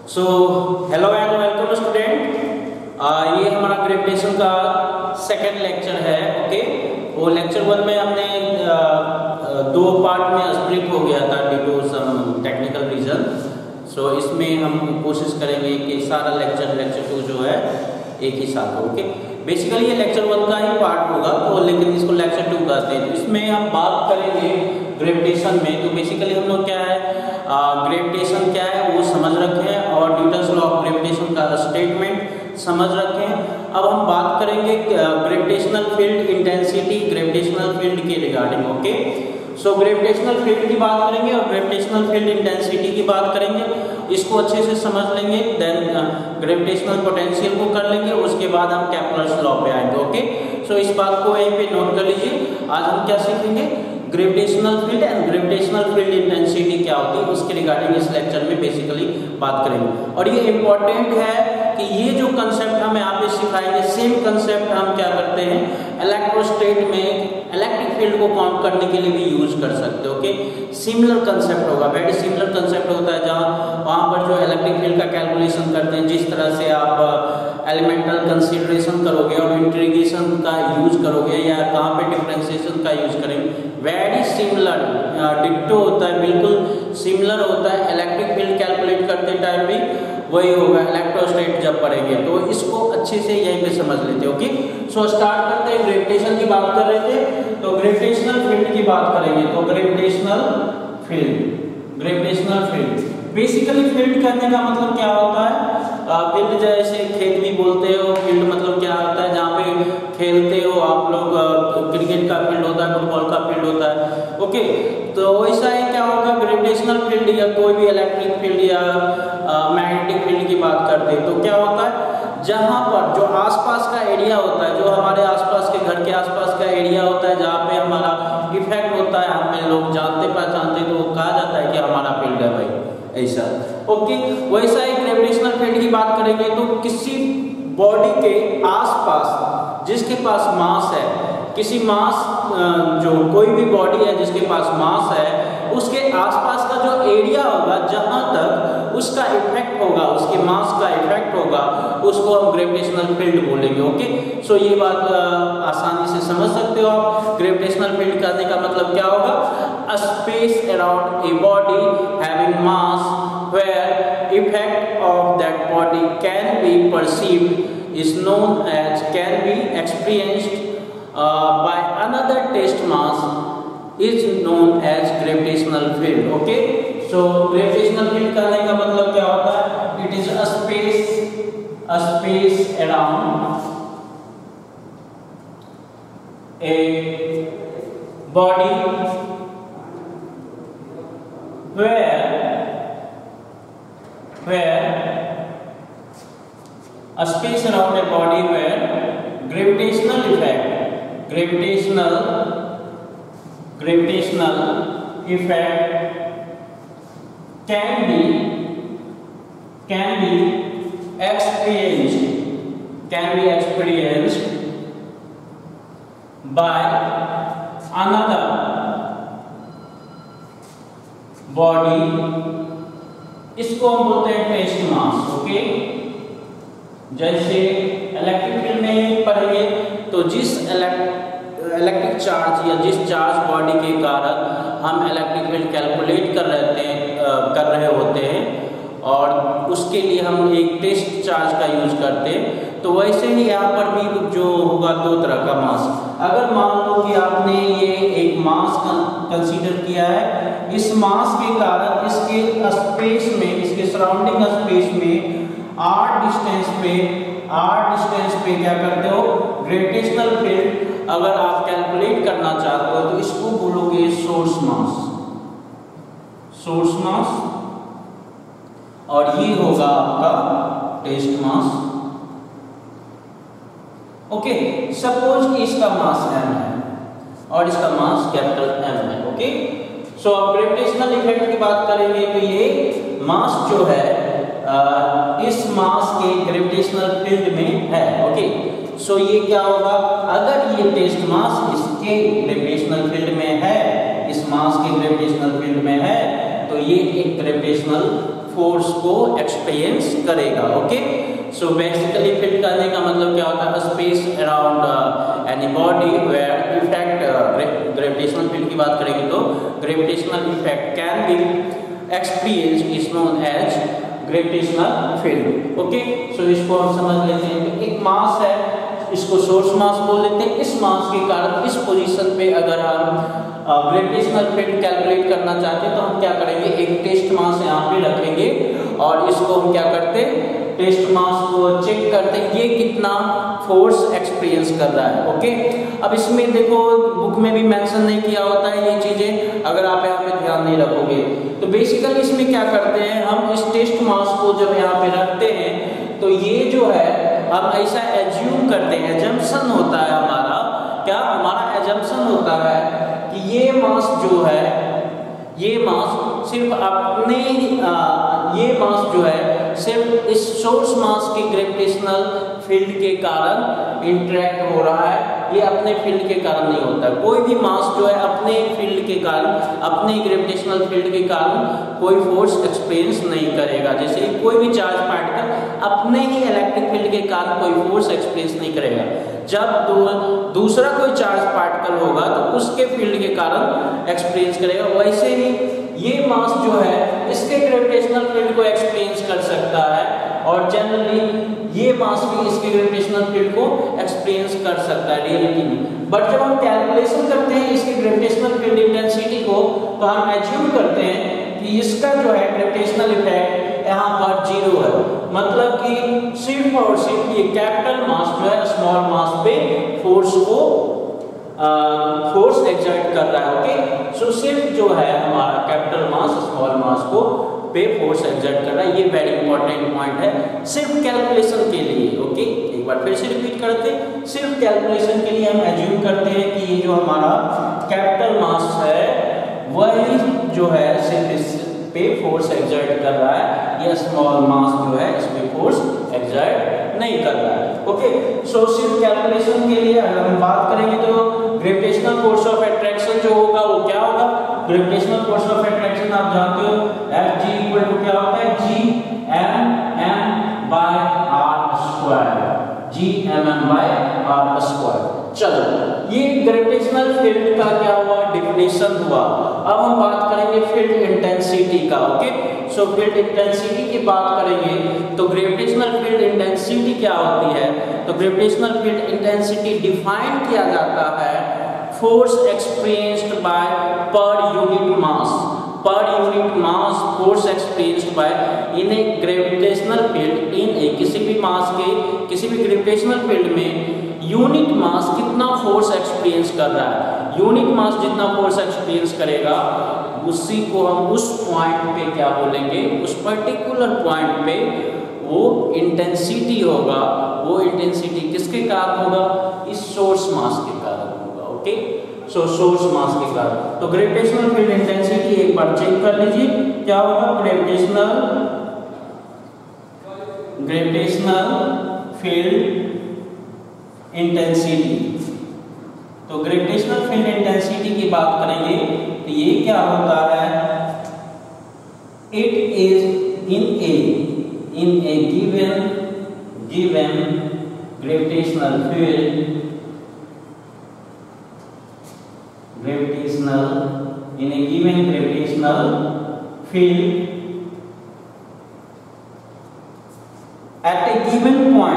So hello and welcome student. ये हमारा gravitation का सेकेंड लेक्चर है। ओके, वो लेक्चर 1 में हमने दो पार्ट में स्प्लिट हो गया था due to some technical reason. So इसमें हम कोशिश करेंगे कि सारा लेक्चर 2 जो है एक ही साथ हो। ओके, बेसिकली ये लेक्चर 1 का ही पार्ट होगा, तो लेकिन इसको लेक्चर 2 कहते हैं। तो इसमें हम बात करेंगे ग्रेविटेशन में। तो बेसिकली हम लोग क्या है, ग्रेविटेशन क्या है वो समझ रखे हैं और न्यूटन्स लॉ ऑफ ग्रेविटेशन का स्टेटमेंट समझ रखे हैं। अब हम बात करेंगे gravitational field intensity, gravitational field के regarding. Okay, so gravitational field की बात करेंगे और ग्रेविटेशनल फील्ड इंटेंसिटी की बात करेंगे। इसको अच्छे से समझ लेंगे, देन ग्रेविटेशनल पोटेंशियल को कर लेंगे, उसके बाद हम केपलर्स लॉ पे आएंगे। ओके, सो इस बात को यहीं पे नोट कर लीजिए। आज हम क्या सीखेंगे, gravitational field and gravitational field intensity क्या होती है उसके रिगार्डिंग इस लेक्चर में बेसिकली बात करेंगे। और ये इंपॉर्टेंट है कि ये जो कंसेप्ट हम यहाँ पे सिखाएंगे, सेम कंसेप्ट हम क्या करते हैं इलेक्ट्रोस्टेट में इलेक्ट्रिक फील्ड को काउंट करने के लिए भी यूज कर सकते हो। ओके, सिमिलर कंसेप्ट होगा, वेरी सिमिलर कंसेप्ट होता है, जहाँ वहाँ पर जो इलेक्ट्रिक फील्ड का कैलकुलेशन करते हैं, जिस तरह से आप एलिमेंटल कंसीडरेशन करोगे और इंटीग्रेशन का यूज करोगे या कहाँ पे डिफरेंशिएशन का यूज करेंगे, वेरी सिमिलर डिट्टो होता है, बिल्कुल सिमिलर होता है। इलेक्ट्रिक फील्ड कैलकुलेट करते टाइम भी वही होगा इलेक्ट्रोस्टेट जब पढ़ेंगे, तो इसको अच्छे से यहीं पे समझ लेते हो। ओके, सो स्टार्ट करते हैं। ग्रेविटेशन की बात कर रहे थे, तो ग्रेविटेशनल फील्ड की बात करेंगे। तो ग्रेविटेशनल फील्ड बेसिकली फील्ड कहने का मतलब क्या होता है, फील्ड जैसे खेत भी बोलते हो, फील्ड मतलब क्या होता है जहाँ पे खेलते हो आप लोग, क्रिकेट का फील्ड होता है, फुटबॉल का फील्ड होता है। ओके, तो वैसा ही क्या होगा ग्रेविटेशनल फील्ड या कोई भी इलेक्ट्रिक फील्ड या मैग्नेटिक फील्ड की बात करते हैं, तो क्या होता है जहाँ पर जो आसपास का एरिया होता है, जो हमारे आसपास के घर के आसपास का एरिया होता है, जहाँ पे हमारा इफेक्ट होता है, हमें लोग जानते पहचानते, तो वो कहा जाता है कि हमारा फील्ड है भाई, ऐसा। ओके, वैसा ही ग्रेविटेशनल फील्ड की बात करेंगे तो किसी बॉडी के आसपास जिसके पास मास है, किसी मास जो कोई भी बॉडी है जिसके पास मास है, उसके आसपास का जो एरिया होगा, जहां तक उसका इफेक्ट होगा, उसके मास का इफेक्ट होगा, उसको हम ग्रेविटेशनल फील्ड बोलेंगे। ओके, सो ये बात आसानी से समझ सकते हो आप। ग्रेविटेशनल फील्ड कहने का मतलब क्या होगा, a space around a body having mass where effect of that body can be perceived is known as, can be experienced by another test mass is known as gravitational field. Okay, so gravitational field कहने का मतलब क्या होता है, it is a space around a body where a space around a body where gravitational effect can be experienced by another body, इसको हम बोलते हैं टेस्ट मास। ओके, जैसे इलेक्ट्रिक फील्ड में पढ़ेंगे तो जिस इलेक्ट्रिक चार्ज या जिस चार्ज बॉडी के कारण हम इलेक्ट्रिक फील्ड कैलकुलेट कर रहे होते हैं और उसके लिए हम एक टेस्ट चार्ज का यूज करते हैं, तो वैसे ही यहाँ पर भी जो होगा दो तरह का मास। अगर मान लो कि आपने ये एक मास कंसीडर किया है, इस मास के कारण इसके स्पेस में, इसके सराउंडिंग स्पेस में r डिस्टेंस पे क्या करते हो, ग्रेविटेशनल फील्ड अगर आप कैलकुलेट करना चाहते हो तो इसको बोलोगे सोर्स मास, और ये होगा आपका टेस्ट मास। ओके, सपोज कि इसका मास m है और इसका मास कैपिटल M है। ओके, सो अब ग्रेविटेशनल इफेक्ट की बात करेंगे तो ये मास जो है इस मास के ग्रेविटेशनल फील्ड में है। ओके, सो ये क्या होगा, अगर ये टेस्ट मास इसके ग्रेविटेशनल फील्ड में है, इस मास के ग्रेविटेशनल फील्ड में है, तो ये एक ग्रेविटेशनल फोर्स को एक्सपीरियंस करेगा। ओके, सो बेसिकली फील्ड करने का मतलब क्या होता है, space around any body where effect gravitational field की बात करेंगे तो gravitational effect can be experience is known as gravitational field. Okay, so इसको हम समझ लेते हैं। एक मास है, इसको सोर्स मास बोल देते हैं। इस मास के कारण इस पोजीशन पे अगर हम ग्रेविटेशनल फील्ड कैलकुलेट करना चाहते हैं तो हम क्या करेंगे, एक टेस्ट मास यहाँ पे रखेंगे और इसको हम क्या करते हैं, टेस्ट मास को चेक करते हैं ये कितना फोर्स एक्सपीरियंस कर रहा है। ओके, अब इसमें देखो बुक में भी मेंशन नहीं किया होता है ये चीजें, अगर आप यहाँ पे ध्यान नहीं रखोगे तो बेसिकली इसमें क्या करते हैं, हम इस टेस्ट मास को जब यहाँ पे रखते हैं तो ये जो है हम ऐसा एज्यूम करते हैं, एजम्पशन होता है हमारा, क्या हमारा एजम्पशन होता है कि ये मास जो है, ये मास सिर्फ अपने ये मास जो है सिर्फ इस सोर्स मास के ग्रेविटेशनल फील्ड के कारण इंटरेक्ट हो रहा है, ये अपने फील्ड के कारण नहीं होता है। कोई भी मास जो है अपने फील्ड के कारण, अपने ग्रेविटेशनल फील्ड के कारण कोई फोर्स एक्सपीरियंस नहीं करेगा। जैसे कोई भी चार्ज पार्टिकल अपने ही इलेक्ट्रिक फील्ड के कारण कोई फोर्स एक्सपीरियंस नहीं करेगा। जब दूसरा कोई चार्ज पार्टिकल होगा तो उसके फील्ड के कारण एक्सपीरियंस करेगा। वैसे ही ये मास जो है इसके ग्रेविटेशनल फील्ड को एक्सपीरियंस कर सकता है और जनरली ये मास भी इसके ग्रेविटेशनल फील्ड को एक्सपीरियंस कर सकता है रियलिटी में। बट जब हम कैलकुलेशन करते हैं इसके ग्रेविटेशनल फील्ड इंटेंसिटी को तो हम एज्यूम करते हैं कि इसका जो है ग्रेविटेशनल इफेक्ट यहाँ पर 0 है, मतलब कि सिर्फ और सिर्फ ये कैपिटल मास जो है स्मॉल मास पे फोर्स को फोर्स एक्सर्ट कर रहा है। ओके, सो सिर्फ जो है हमारा कैपिटल मास स्मॉल मास को पे फोर्स एक्सर्ट कर रहा है। ये वेरी इंपॉर्टेंट पॉइंट है सिर्फ कैलकुलेशन के लिए। ओके, एक बार फिर से रिपीट करते हैं, सिर्फ कैलकुलेशन के लिए हम एज्यूम करते हैं कि ये जो हमारा कैपिटल मास है वही जो है सिर्फ इस पे फोर्स एक्सर्ट कर रहा है, ये स्मॉल मास जो है इसमें फोर्स एक्सर्ट नहीं कर रहा है। ओके, सो सिर्फ कैलकुलेशन के लिए अगर हम बात करेंगे तो ग्रेविटेशनल फोर्स ऑफ अट्रैक्शन जो होगा वो क्या होगा, ग्रेविटेशनल फोर्स ऑफ अट्रैक्शन आप जानते हो Fg इक्वल टू क्या होता है, Gmm by r square, Gmm by r square. चलो, ये ग्रेविटेशनल फील्ड का क्या हुआ, डेफिनेशन हुआ। अब हम बात करेंगे फील्ड इंटेंसिटी का। ओके, सो फील्ड इंटेंसिटी की बात करेंगे तो ग्रेविटेशनल फील्ड इंटेंसिटी क्या होती है, तो ग्रेविटेशनल फील्ड इंटेंसिटी डिफाइन किया जाता है force experienced by per unit mass, per unit mass force experienced by in a gravitational field in a, किसी भी मास के किसी भी ग्रेविटेशनल फील्ड में यूनिट मास कितना फोर्स एक्सपीरियंस कर रहा है, यूनिट मास जितना फोर्स एक्सपीरियंस करेगा उसी को हम उस पॉइंट पे क्या बोलेंगे, उस पर्टिकुलर पॉइंट पे वो इंटेंसिटी होगा। वो इंटेंसिटी किसके कारण होगा, इस सोर्स मास के कारण होगा। ओके, सो सोर्स मास के कारण। तो ग्रेविटेशनल फील्ड इंटेंसिटी एक बार चेक कर लीजिए क्या होगा, ग्रेविटेशनल फील्ड इंटेंसिटी। तो ग्रेविटेशनल फील्ड इंटेंसिटी की बात करेंगे तो ये क्या होता है, it is in a given gravitational field, in a given gravitational field at a given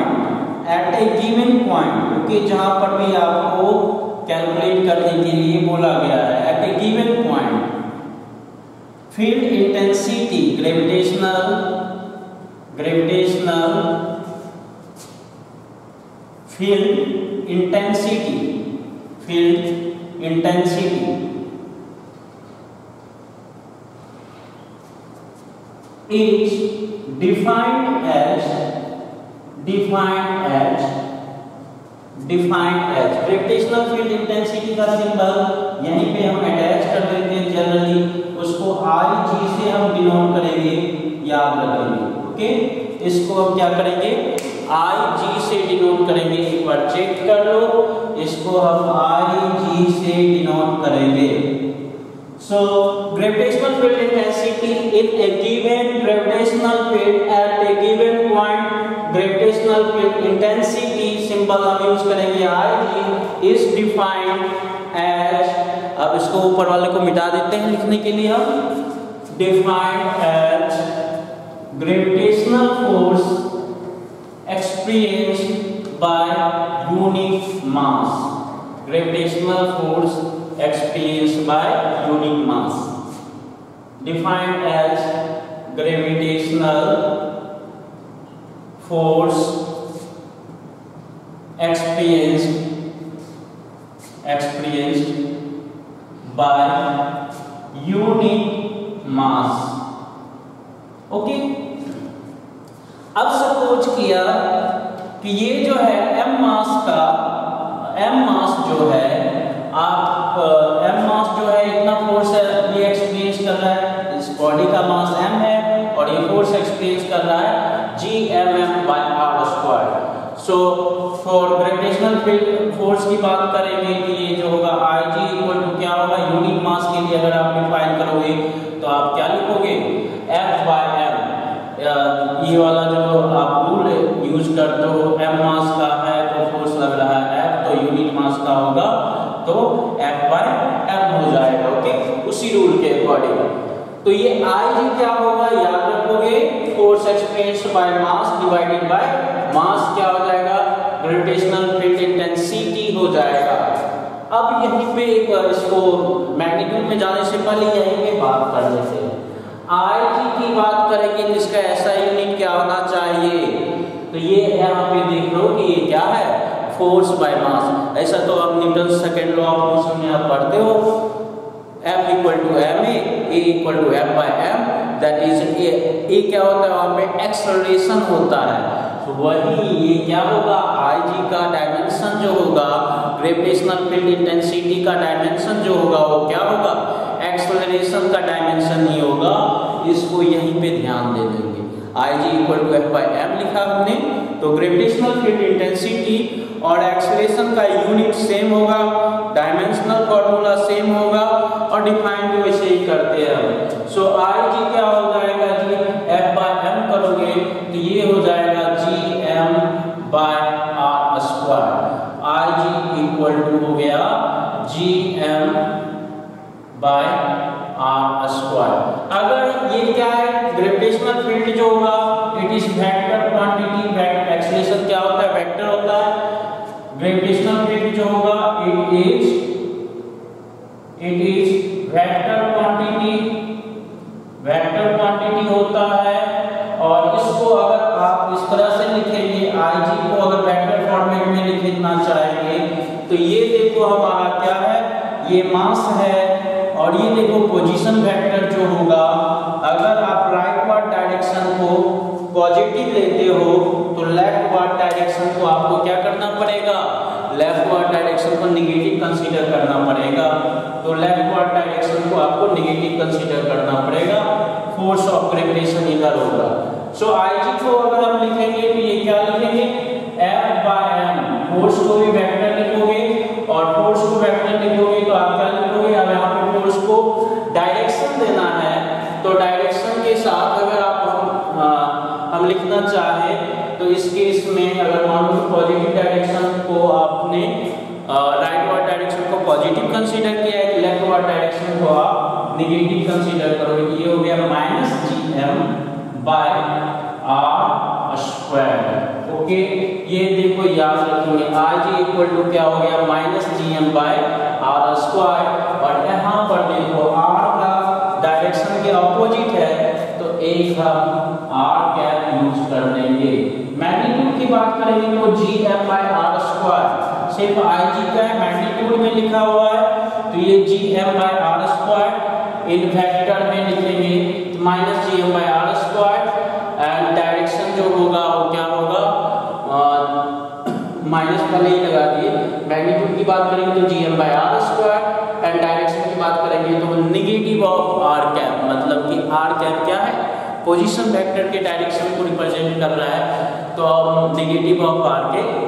point, okay, जहां पर भी आपको कैलकुलेट करने के लिए बोला गया है, at a given point field intensity gravitational field intensity is defined as gravitational field intensity का सिंबल यहीं पे हम अटैच कर देते हैं। जनरली उसको Ig से हम डिनोट करेंगे, याद रखेंगे। ओके, इसको हम क्या करेंगे, Ig से डिनोट करेंगे। एक बार चेक कर लो, इसको हम Ig से डिनोट करेंगे। So gravitational field intensity in a given gravitational field at a given point, gravitational field intensity symbol हम यूज करेंगे Ig is defined as, अब इसको ऊपर वाले को मिटा देते हैं लिखने के लिए हम, defined as gravitational force experienced by unit mass. Gravitational force experienced by unit mass, defined as gravitational force experienced by unit mass. Okay, अब सपोज किया कि ये जो है m मास जो है, आप m मास जो है इतना फोर्स है ये एक्सपीरियंस कर रहा है, इस बॉडी का मास m है और ये फोर्स एक्सपीरियंस कर रहा है Gmm/r²। So for gravitational field force की बात करेंगे कि ये जो होगा Ig इक्वल टू क्या होगा, यूनिट मास के लिए अगर आप डिफाइन करोगे तो आप क्या लिखोगे, F/m। ये वाला जो आप रूल यूज करते हो, m मास का है तो फोर्स लग रहा है F, तो यूनिट मास का होगा तो F/m हो जाएगा। ओके, उसी रूल के अकॉर्डिंग तो ये Ig क्या होगा, याद रखोगे, force experienced by mass divided by mass क्या हो जाएगा, ग्रेविटेशनल फील्ड इंटेंसिटी हो जाएगा। अब यहीं पे एक इसको मैग्नीट्यूड में जाने से पहले यहीं पे बात कर लेते हैं। Ig की बात करेंगे तो इसका ऐसा यूनिट क्या होना चाहिए, तो ये यहाँ पे देख लो कि ये क्या है, फोर्स बाय मास। ऐसा तो आप Newton second law of motion में आप पढ़ते हो, F equal to ma, a equal to F/m, that is a क्या होता है, वहाँ पे एक्सेलरेशन होता है। तो वही ये क्या होगा, Ig का डायमेंशन जो होगा, ग्रेविटेशनल फील्ड इंटेंसिटी का डायमेंशन जो होगा वो क्या होगा, एक्सेलरेशन का डायमेंशन ही होगा। इसको यहीं पे ध्यान दे देंगे, Ig इक्वल टू F/m लिखा हमने, तो ग्रेविटेशनल फील्ड इंटेंसिटी और एक्सेलरेशन का यूनिट सेम होगा, डायमेंशनल फॉर्मूला सेम होगा और डिफाइन भी वैसे ही करते हैं। सो Ig क्या हो जाएगा जी, F/m करोगे तो ये हो जाएगा Gm/r²। Ig इक्वल टू हो गया Gm/r²। अगर ये क्या है, ग्रेविटेशनल फील्ड जो होगा it is vector quantity, acceleration क्या होता है, वेक्टर होता है। ग्रेविटेशनल फील्ड जो होगा इट इज वेक्टर क्वांटिटी होता है। और इसको अगर आप इस तरह से लिखेंगे, Ig को अगर वेक्टर फॉर्मेट में लिखना चाहेंगे तो ये देखो हमारा क्या है, ये मास है और ये देखो पोजीशन वेक्टर जो होगा, अगर आप राइटवर्ड डायरेक्शन को पॉजिटिव लेते हो तो लेफ्टवर्ड डायरेक्शन को आपको क्या करना पड़ेगा, लेफ्टवर्ड डायरेक्शन को नेगेटिव कंसीडर करना पड़ेगा। तो लेफ्टवर्ड डायरेक्शन को आपको नेगेटिव कंसीडर करना पड़ेगा, फोर्स ऑफ ग्रेविटेशन इधर होगा। सो Ig को अगर हम लिखेंगे तो ये क्या लिखेंगे, F/m, फोर्स को भी वेक्टर लिखोगे और फोर्स को वेक्टर लिखोगे तो आप क्या लिखोगे, अब यहाँ पे फोर्स को डायरेक्शन देना है तो डायरेक्शन के साथ अगर आप हम लिखना चाहे तो इस केस में अगर मान लो पॉजिटिव डायरेक्शन को आपने राइटवर्ड डायरेक्शन को पॉजिटिव कंसीडर किया है, लेफ्टवर्ड डायरेक्शन को आप नेगेटिव कंसीडर करोगे, ये हो गया -Gm/r²। ओके, ये देखो याद रखेंगे, Ig इक्वल टू क्या हो गया, -Gm/r²। और यहाँ पर देखो r का डायरेक्शन के ऑपोजिट है तो एक हम r यूज कर लेंगे। मैग्नीट्यूड की बात करेंगे तो Gm/r², सिर्फ Ig का मैग्नीट्यूड में लिखा हुआ है तो ये Gm/r² इन वेक्टर में लिखेंगे -Gm/r² एंड डायरेक्शन जो होगा वो क्या होगा, माइनस पहले ही लगा दिए। मैग्नीट्यूड की बात करेंगे तो Gm/r² एंड डायरेक्शन की बात करेंगे तो नेगेटिव ऑफ r, मतलब कि r क्या है, पोजीशन वेक्टर के डायरेक्शन को रिप्रेजेंट कर रहा है, तो negative of r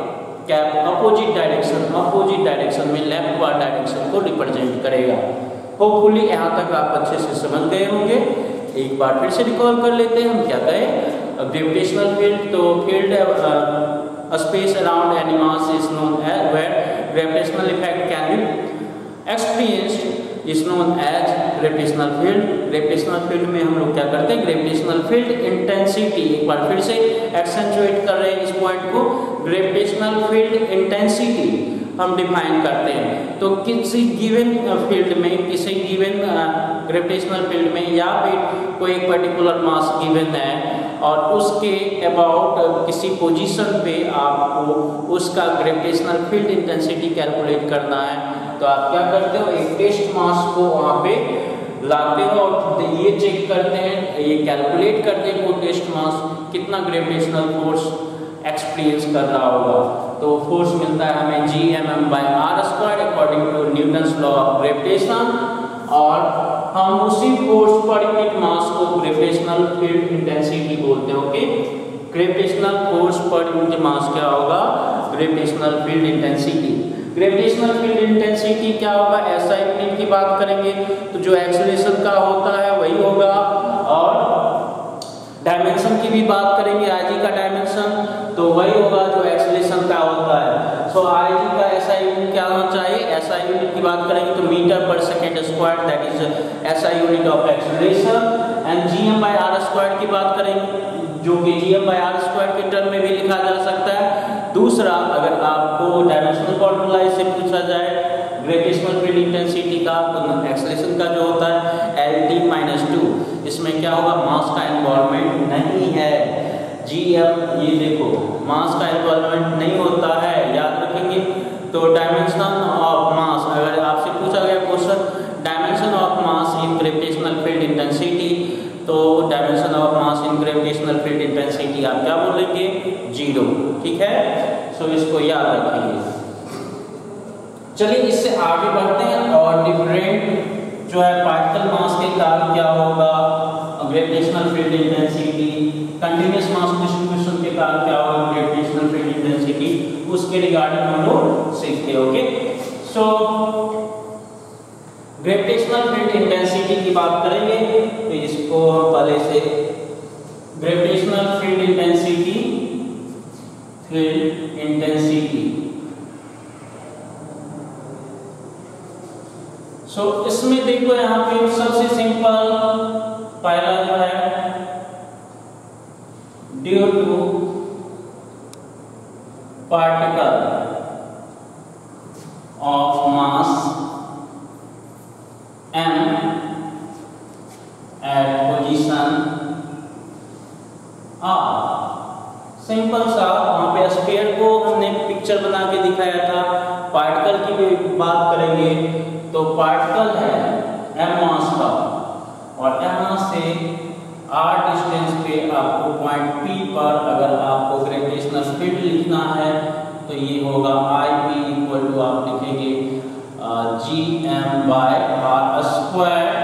opposite direction में लेफ्टवर्ड डायरेक्शन को रिप्रेजेंट करेगा। होपफुली यहाँ तक आप अच्छे से समझ गए होंगे। एक बार फिर से रिकॉल कर लेते हैं हम क्या कहें। ग्रेविटेशनल फील्ड, तो field space around any mass is known as where gravitational effect can be experienced is known as gravitational field। gravitational field में हम लोग क्या करते हैं, gravitational field intensity, एक बार फिर से एक्सेंचुएट कर रहे हैं इस पॉइंट को, gravitational field intensity हम डिफाइन करते हैं। तो किसी गिवन फील्ड में, किसी गिवन ग्रेविटेशनल फील्ड में या फिर कोई एक पर्टिकुलर मास गिवन है और उसके अबाउट किसी पोजीशन पे आपको उसका ग्रेविटेशनल फील्ड इंटेंसिटी कैलकुलेट करना है, तो आप क्या करते हो, एक टेस्ट मास को वहाँ पे लाते हो और ये चेक करते हैं, ये कैलकुलेट करते हैं वो टेस्ट मास कितना ग्रेविटेशनल फोर्स एक्सपीरियंस कर रहा होगा। तो फोर्स मिलता है हमें Gmm/r² according to Newton's law of gravitation, और हम उसी फोर्स पर यूनिट मास को ग्रेविटेशनल फील्ड इंटेंसिटी बोलते हैं। Okay, gravitational force per unit mass क्या होगा, gravitational field intensity. Gravitational field intensity क्या होगा, ऐसा यूनिट की बात करेंगे तो जो एक्सेलरेशन का होता है वही होगा, और डायमेंशन की भी बात करेंगे, IG का डायमेंशन तो वही होगा जो एक्सेलरेशन का होता है। सो IG का SI यूनिट क्या होना चाहिए, SI यूनिट की बात करेंगे तो metre per second square, that is SI unit of acceleration. And Gm/r² की बात करेंगे जो कि Gm/r² के टर्म में भी लिखा जा सकता है। दूसरा, अगर आपको डायमेंशनल फॉर्मूला इससे पूछा जाए ग्रेविटेशनल फील्ड इंटेंसिटी का, तो एक्सेलरेशन का जो होता है LT-2, इसमें क्या होगा, मास का इन्वॉल्वमेंट नहीं है। Gm, ये देखो मास का इन्वॉल्वमेंट नहीं होता है, याद रखेंगे। तो डायमेंशन ऑफ मास, अगर आपसे पूछा गया question dimension of mass in gravitational field intensity, तो dimension of mass in gravitational field intensity आप क्या बोलेंगे, 0। ठीक है, सो इसको याद रखेंगे। चलिए इससे आगे बढ़ते हैं और डिफरेंट जो है पार्टिकल मास के कारण क्या होगा, gravitational field intensity, continuous mass distribution के कारण क्या होगा ग्रेविटेशनल फील्ड इंटेंसिटी, उसके रिगार्डिंग हम लोग सीखते हैं। Okay, so gravitational field intensity की बात करेंगे तो इसको पहले से gravitational field intensity, field intensity. So इसमें देखो यहाँ पे सबसे सिंपल पहला जो है, due to particle of mass m at position r। Simple सा, वहां पे स्फीयर को हमने पिक्चर बना के दिखाया था। पार्टिकल की भी बात करेंगे तो पार्टिकल है m मास का, और यहाँ से r डिस्टेंस पे आपको पॉइंट P पर अगर आपको ग्रेविटेशनल फील्ड लिखना है तो ये होगा IP इक्वल टू, आप लिखेंगे Gm/r²,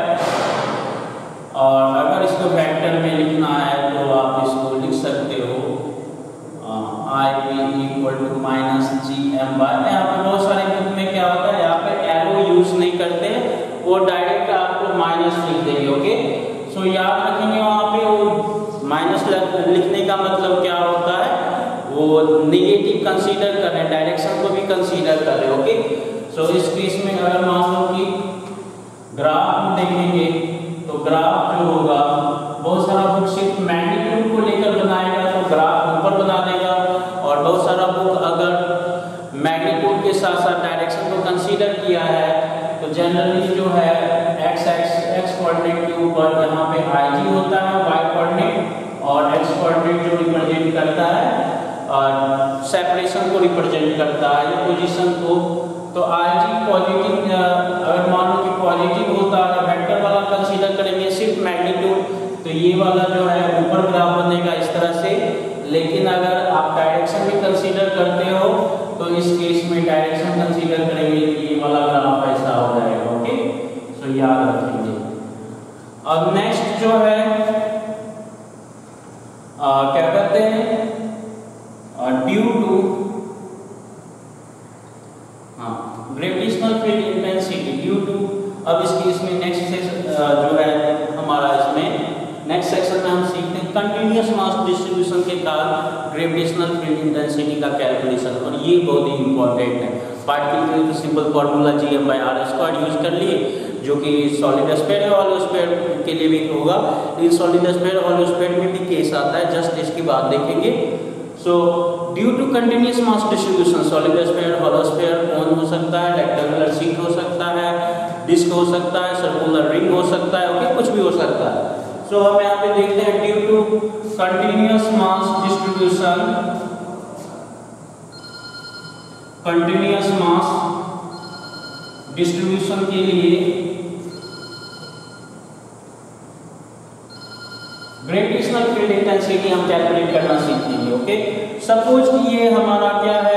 और अगर इसको वेक्टर में लिखना है तो आप इसको लिख सकते हो IP इक्वल टू -Gm/, यहाँ पे बहुत सारे बुक में क्या होता है, यहाँ पे एरो यूज नहीं करते, वो डायरेक्ट आपको माइनस लिख देंगे। ओके, सो याद रखेंगे वहाँ पे वो माइनस लिखने का मतलब क्या होता है, वो नेगेटिव कंसीडर कर रहे हैं, डायरेक्शन को भी कंसीडर कर रहे हैं। ओके, सो इस केस में अगर मान लो कि ग्राफ देखेंगे तो ग्राफ जो होगा, बहुत सारा बुक सिर्फ मैग्नीट्यूड को लेकर बनाएगा तो ग्राफ ऊपर बना देगा, और बहुत सारा बुक अगर मैग्नीट्यूड के साथ साथ डायरेक्शन को कंसीडर किया है तो जनरली जो है एक्स कोऑर्डिनेट के ऊपर यहाँ पे IG होता है, y कोऑर्डिनेट, और x कोऑर्डिनेट जो रिप्रेजेंट करता है और सेपरेशन को रिप्रेजेंट करता है, ये पोजीशन को। तो IG पॉजिटिव, अगर मान लो कि पॉजिटिव होता है, वेक्टर वाला कंसीडर करेंगे सिर्फ मैग्नीट्यूड, तो ये वाला जो है ऊपर ग्राफ बनेगा इस तरह से। लेकिन अगर आप डायरेक्शन भी कंसीडर करते हो तो इस केस में डायरेक्शन कंसीडर करेंगे तो ये वाला ग्राफ ऐसा हो जाएगा। ओके, सो याद रखेंगे। अब नेक्स्ट जो है क्या कहते हैं, due to gravitational field intensity, due to, अब इस केस में कंटिन्यूस मास डिस्ट्रीब्यूशन के कारण ग्रेविटेशनल फील्ड इंटेंसिटी का कैलकुलेशन, और ये बहुत ही इंपॉर्टेंट है। पार्टिकल के लिए तो सिंपल फार्मूला Gm/r² यूज कर लिए, जो कि सॉलिड स्फीयर और हॉलो स्फीयर के लिए भी होगा। इन सॉलिड स्फीयर और हॉलो स्फीयर में भी केस आता है, जस्ट इसकी बात देखेंगे। So due to continuous mass distribution solid sphere hollow sphere कौन हो सकता है, रेक्टेंगुलर शीट हो सकता है, डिस्क हो सकता है, सर्कुलर रिंग हो सकता है, ओके, कुछ भी हो सकता है। सो हम यहाँ पे देखते हैं due to continuous mass distribution, continuous mass distribution के लिए ग्रेविटेशनल फील्ड इंटेंसिटी हम कैलकुलेट करना सीखेंगे, ओके। सपोज कि ये हमारा क्या है,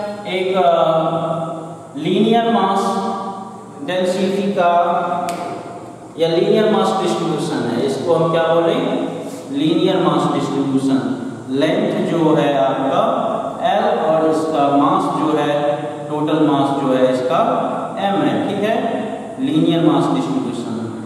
एक लीनियर मास डेंसिटी का या लीनियर मास डिस्ट्रीब्यूशन है, इसको हम क्या बोले, लीनियर मास डिस्ट्रीब्यूशन। लेंथ जो है आपका L और इसका मास जो है, टोटल मास जो है इसका M है, ठीक है, लीनियर मास डिस्ट्रीब्यूशन।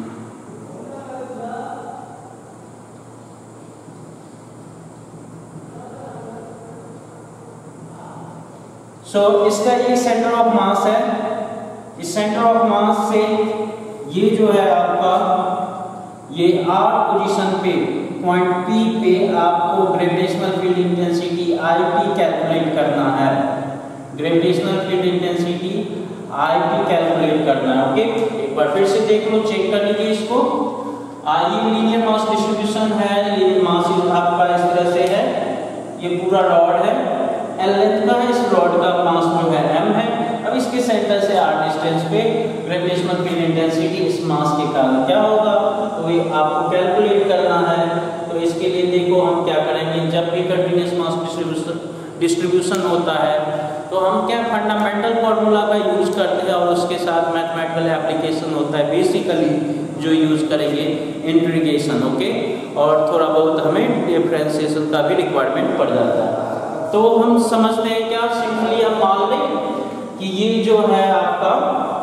सो इसका ये सेंटर ऑफ मास है, इस सेंटर ऑफ मास से ये जो है आपका ये R पोजीशन पे पॉइंट P पे आपको gravitational field intensity IP calculate करना है, gravitational field intensity IP calculate करना है, ओके। एक बार फिर से देख लो, चेक कर लीजिए इसको। ये लीनियर मास डिस्ट्रीब्यूशन है, लीनियर मास आपका इस तरह से है, ये पूरा रॉड है, L लेंथ का है, इस रॉड का मास जो है M है। अब इसके सेंटर से R डिस्टेंस पे ग्रेविटेशनल फील्ड इंटेंसिटी इस मास के कारण क्या होगा, तो ये आपको कैलकुलेट करना है। तो इसके लिए देखो हम क्या करेंगे, जब भी कंटिन्यूस मास डिस्ट्रीब्यूशन होता है तो हम क्या फंडामेंटल फार्मूला का यूज करते हैं, और उसके साथ मैथमेटिकल एप्लीकेशन होता है बेसिकली जो यूज करेंगे इंटीग्रेशन, ओके, और थोड़ा बहुत हमें डिफरेंशिएशन का भी रिक्वायरमेंट पड़ जाता है। तो हम समझते हैं क्या, सिंपली हम मान लें कि ये जो है आपका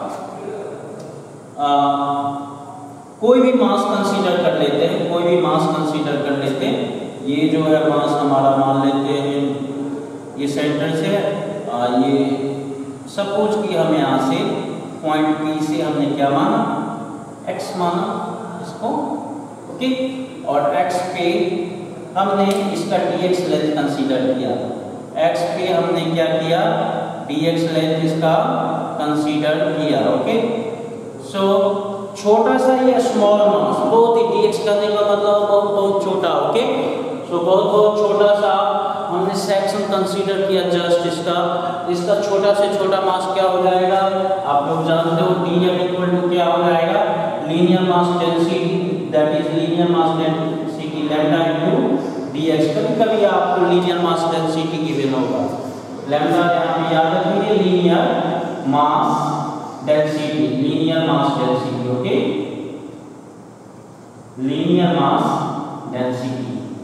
कोई भी मास कंसीडर कर लेते हैं, कोई भी मास कंसीडर कर लेते हैं। ये जो है मास हमारा मान लेते हैं, ये सेंटर से ये सपोज कि हम यहाँ से पॉइंट P से हमने क्या माना, x माना इसको, ओके, और x पे हमने इसका dx लेंथ कंसीडर किया, x पे हमने क्या किया, dx लेंथ इसका कंसीडर किया, ओके। सो छोटा सा ये स्मॉल मास, बहुत ही dx करने का मतलब बहुत बहुत छोटा, ओके। सो बहुत बहुत छोटा सा हमने सेक्शन कंसीडर किया, जस्ट इसका छोटा से छोटा मास क्या हो जाएगा, आप लोग जानते हो dm इक्वल टू क्या हो जाएगा, linear mass density, that is linear mass density lambda into dx। कभी कभी आपको लीनियर मास डेंसिटी गिवन होगा, लैम्डा यहाँ पे याद रखिए, linear mass density, linear mass density, okay, linear mass density.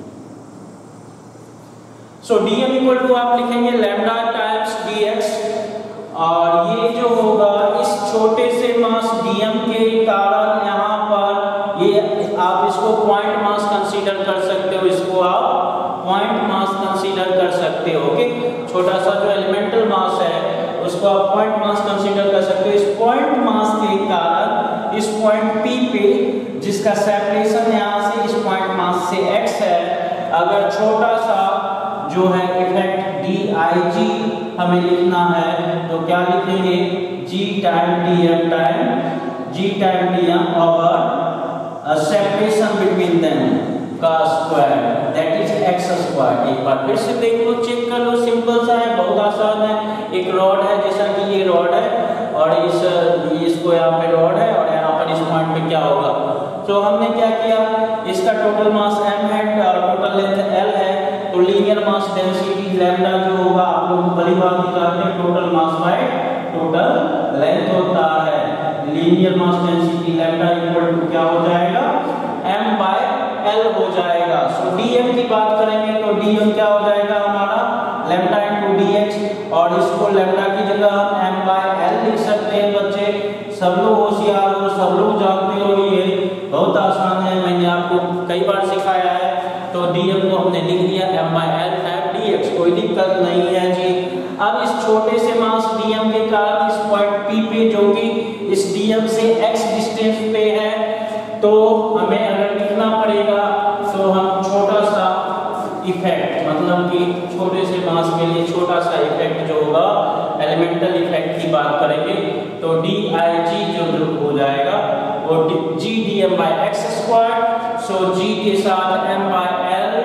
So dm equal to आप लिखेंगे लैम्डा टाइम्स dx, और ये जो होगा इस छोटे से मास dm के कारण यहाँ पर ये आप इसको पॉइंट मास कंसीडर कर सकते हो, इसको आप पॉइंट मास कंसीडर कर सकते हो, ओके। छोटा सा जो एलिमेंटल मास है उसको आप पॉइंट मास कंसीडर कर सकते हो। इस पॉइंट मास के कारण इस पॉइंट P पे, जिसका सेपरेशन यहाँ से इस पॉइंट मास से x है, अगर छोटा सा जो है इफेक्ट dIg हमें लिखना है तो क्या लिखेंगे, g time dm time g time dm over separation between them का square, that is x square. एक बार फिर से देख लो, चेक कर लो, सिंपल सा है, बहुत आसान है। एक रॉड है, जैसा कि ये रॉड है और इसको यहाँ पे रॉड है और यहाँ पर इस पॉइंट पे क्या होगा, तो हमने क्या किया, इसका टोटल मास m है और टोटल लेंथ l है, तो लीनियर मास डेंसिटी लैम्डा जो होगा, आप लोग बड़ी बात निकालते हैं, total mass by total length होता है। Linear mass density lambda equal to क्या हो जाएगा, m बाय l हो जाएगा। सो dm की बात करेंगे तो dm क्या हो जाएगा हमारा, लैम्डा इनटू dx, और इसको लैम्डा की जगह हम m बाय l लिख सकते हैं। बच्चे सब लोग होशियार हो, सब लोग जानते हो, ये बहुत आसान है, मैंने आपको कई बार सिखाया है। तो dm को हमने लिख दिया m/l टाइम dx, कोई दिक्कत नहीं है जी। अब इस छोटे से मास dm के कारण इस पॉइंट P पे जो कि इस dm से x डिस्टेंस पे है, तो हमें अगर लिखना पड़ेगा तो हम छोटा सा इफेक्ट, मतलब कि छोटे से मास के लिए छोटा सा इफेक्ट जो होगा एलिमेंटल इफेक्ट की बात करेंगे, तो dig जो हो जाएगा वो g dm/x²। सो g के साथ m/l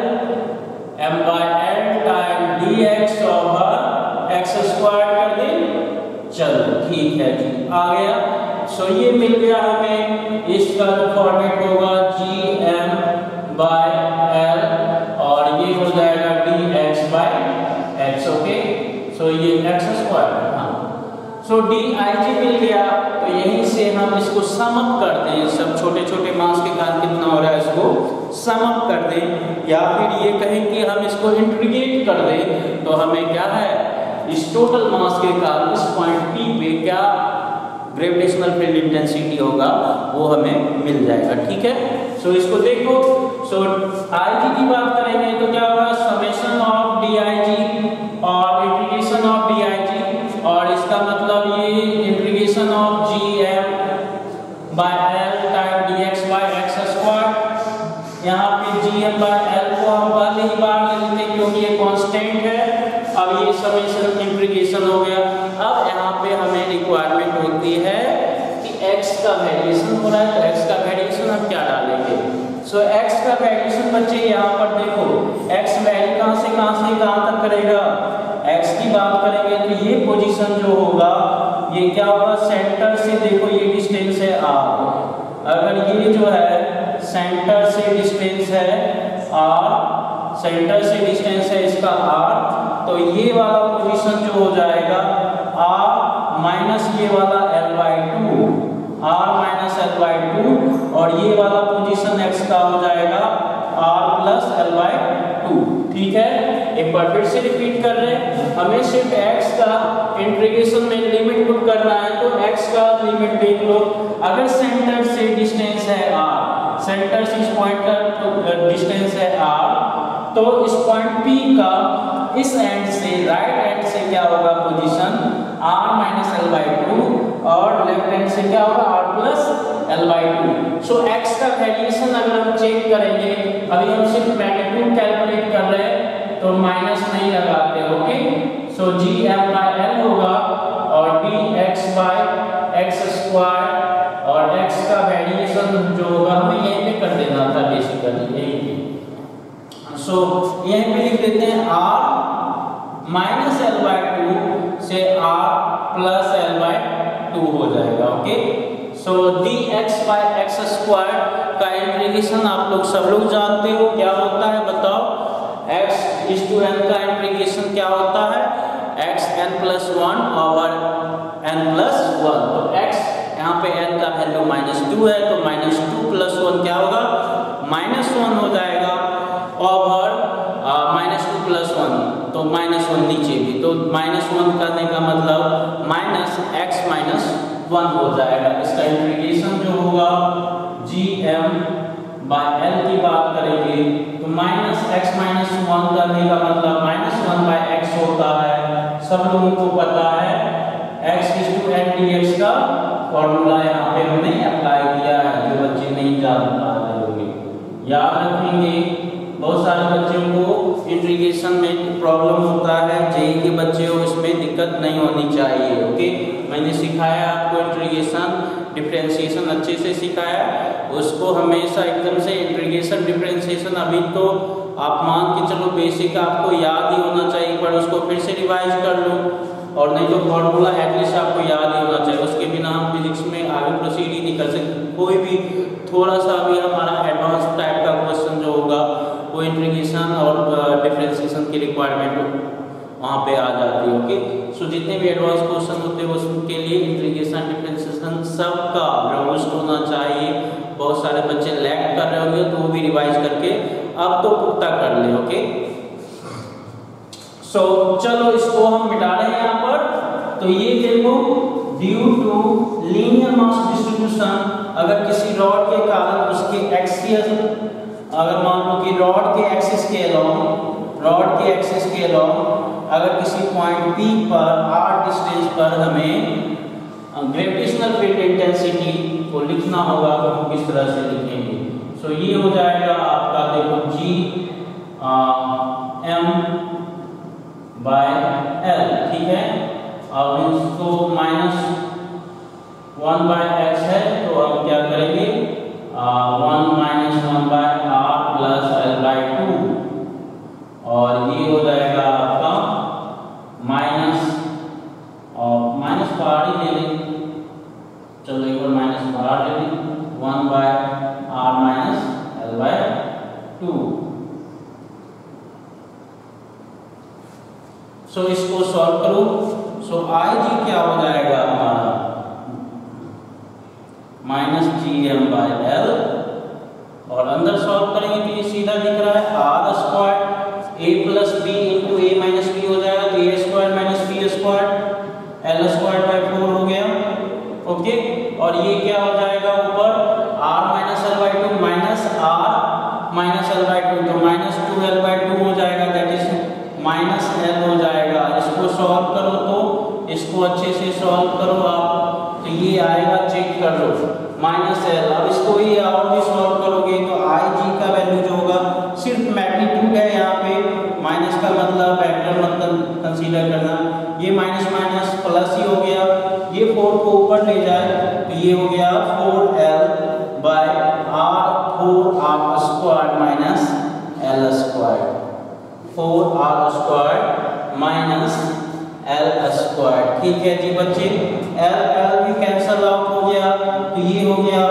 time dx over x² कर दे। चलो ठीक है जी, आ गया। सो ये मिल गया हमें, इसका जो फॉर्मेट होगा gm/l और ये हो जाएगा dx/x। ओके, सो ये x²। हाँ, सो dig मिल गया, तो यहीं से हम इसको सम अप करते हैं, सब छोटे छोटे मास के कारण कितना हो रहा है इसको सम अप कर दें, या फिर ये कहें कि हम इसको इंटीग्रेट कर दें, तो हमें क्या है इस टोटल मास के कारण इस पॉइंट P पे क्या ग्रेविटेशनल फील्ड इंटेंसिटी होगा वो हमें मिल जाएगा। ठीक है, सो इसको देखो। सो IG की बात करेंगे तो क्या होगा, समेशन ऑफ dig और इंटीग्रेशन ऑफ dig, और इसका मतलब ये integration of gm/l time dx/x²। यहाँ पे gm/l को हम पहले ही बार ले लेते हैं क्योंकि ये कांस्टेंट है। अब ये समेशन इंटीग्रेशन हो गया। अब यहाँ पे हमें रिक्वायरमेंट होती है कि x का वेरिएशन हो रहा है, तो x का वेरिएशन हम क्या डालेंगे। सो x का वेरिएशन बच्चे यहाँ पर देखो, x वैल्यू कहाँ से कहाँ तक करेगा, x की बात करेंगे तो ये पोजीशन जो होगा ये क्या होगा, सेंटर से देखो ये डिस्टेंस है r, अगर ये जो है सेंटर से डिस्टेंस है r, सेंटर से डिस्टेंस है इसका r, तो ये वाला पोजीशन जो हो जाएगा r माइनस ये वाला l/2, r माइनस l/2, और ये वाला पोजीशन x का हो जाएगा r प्लस l/2। ठीक है, एक बार फिर से रिपीट कर रहे हैं, हमें सिर्फ x का इंटीग्रेशन में लिमिट पुट करना है, तो x का लिमिट देख लो, अगर सेंटर से डिस्टेंस है r, सेंटर से इस पॉइंट का डिस्टेंस है r, तो इस पॉइंट P का इस एंड से राइट एंड से क्या होगा पोजीशन r माइनस l/2, और लेफ्ट हैंड से क्या होगा r plus l/2। So x का वेरिएशन अगर हम चेक करेंगे, अभी हम सिर्फ मैग्नीट्यूड कैलकुलेट कर रहे हैं तो माइनस नहीं लगाते। ओके, सो gm/l होगा और dx/x² और x का वेरिएशन जो होगा हमें यहीं पे कर देना था बेसिकली, यहीं पे। सो यहीं पे लिख देते हैं r माइनस l/2 से r प्लस l/2 हो जाएगा। ओके, सो dx/x² का इंटीग्रेशन आप लोग सब लोग जानते हो क्या होता है, बताओ। x⁴n का इंटीग्रेशन क्या होता है, xn+1 ओवर n+1, तो x यहाँ पे n का वैल्यू -2 है, तो -2 + 1 क्या होगा, -1 हो जाएगा, ओवर -2 + 1, तो -1 नीचे भी, तो -1 करने का मतलब -x-1 हो जाएगा। इसका इंटीग्रेशन जो होगा gm/l की बात करेंगे तो -x-1 करने का मतलब -1/x होता है, सब लोगों को पता है। x⁴n dx का फॉर्मूला यहाँ पे हमने अप्लाई किया है, जो बच्चे नहीं जान पा रहे होंगे याद रखेंगे। बहुत सारे बच्चों को इंटीग्रेशन में प्रॉब्लम होता है, जेई के बच्चे हो इसमें दिक्कत नहीं होनी चाहिए। ओके, मैंने सिखाया आपको इंटीग्रेशन डिफरेंशिएशन अच्छे से सिखाया, उसको हमेशा एकदम से इंटीग्रेशन डिफरेंशिएशन अभी तो आप मान के चलो बेसिक आपको याद ही होना चाहिए, पर उसको फिर से रिवाइज कर लो, और नहीं तो फॉर्मूला एटलीस्ट आपको याद ही होना चाहिए, उसके बिना हम फिजिक्स में आगे प्रोसीड ही नहीं कर सकते। कोई भी थोड़ा सा भी हमारा एडवांस टाइप का क्वेश्चन जो होगा वो इंटीग्रेशन और डिफरेंशिएशन की रिक्वायरमेंट वहाँ पे आ जाती है। ओके, सो जितने भी एडवांस क्वेश्चन होते हैं उसके लिए इंटीग्रेशन डिफरेंशिएशन सबका रोबस्ट होना चाहिए। बहुत सारे बच्चे लैग कर रहे होंगे तो वो भी रिवाइज करके अब तो पुख्ता कर ले। ओके, सो चलो इसको हम मिटा रहे हैं यहाँ पर। तो ये देखो, due to linear mass distribution, अगर किसी रॉड के कारण उसके एक्सियल अगर मान लो कि रॉड के एक्सिस के अलोंग अगर किसी पॉइंट P पर r डिस्टेंस पर हमें ग्रेविटेशनल फील्ड इंटेंसिटी को लिखना होगा तो हम किस तरह से लिखेंगे। सो ये हो जाएगा आपका, देखो G m बाय L, ठीक है। अब इसको -1 बाय x है तो हम क्या करेंगे, 1 - 1 by r plus L by 2, और ये हो जाएगा आपका माइनस बाहर ही ले लें, चलो एक बार माइनस बाहर ले लें, 1 by r minus L by 2। So इसको सॉल्व करो। सो IG क्या हो जाएगा हमारा, -gm बाय L, और अंदर सॉल्व करेंगे तो ये सीधा दिख रहा है r square a plus b into a minus b हो जाएगा, तो a square minus b square L square by 4 हो गया। ओके, और ये क्या हो जाएगा ऊपर, r minus L by 2 minus r minus L by 2, तो -2L बाय 2 हो जाएगा, दैट इज -L हो जाएगा। इसको सॉल्व करो तो इसको अच्छे से सॉल्व करो आप, तो ये आएगा, चेक कर लो, -L। अब इसको ही और भी सॉल्व करोगे तो IG का वैल्यू जो होगा, सिर्फ मैग्नीट्यूड है यहाँ पे, माइनस का मतलब वेक्टर मतलब कंसीडर करना, ये माइनस माइनस प्लस ही हो गया, ये 4 को ऊपर ले जाए तो ये हो गया 4L by r, 4r square minus L square, 4r square minus L square. ठीक है जी बच्चे, L भी कैंसल आउट हो गया, तो ये हो गया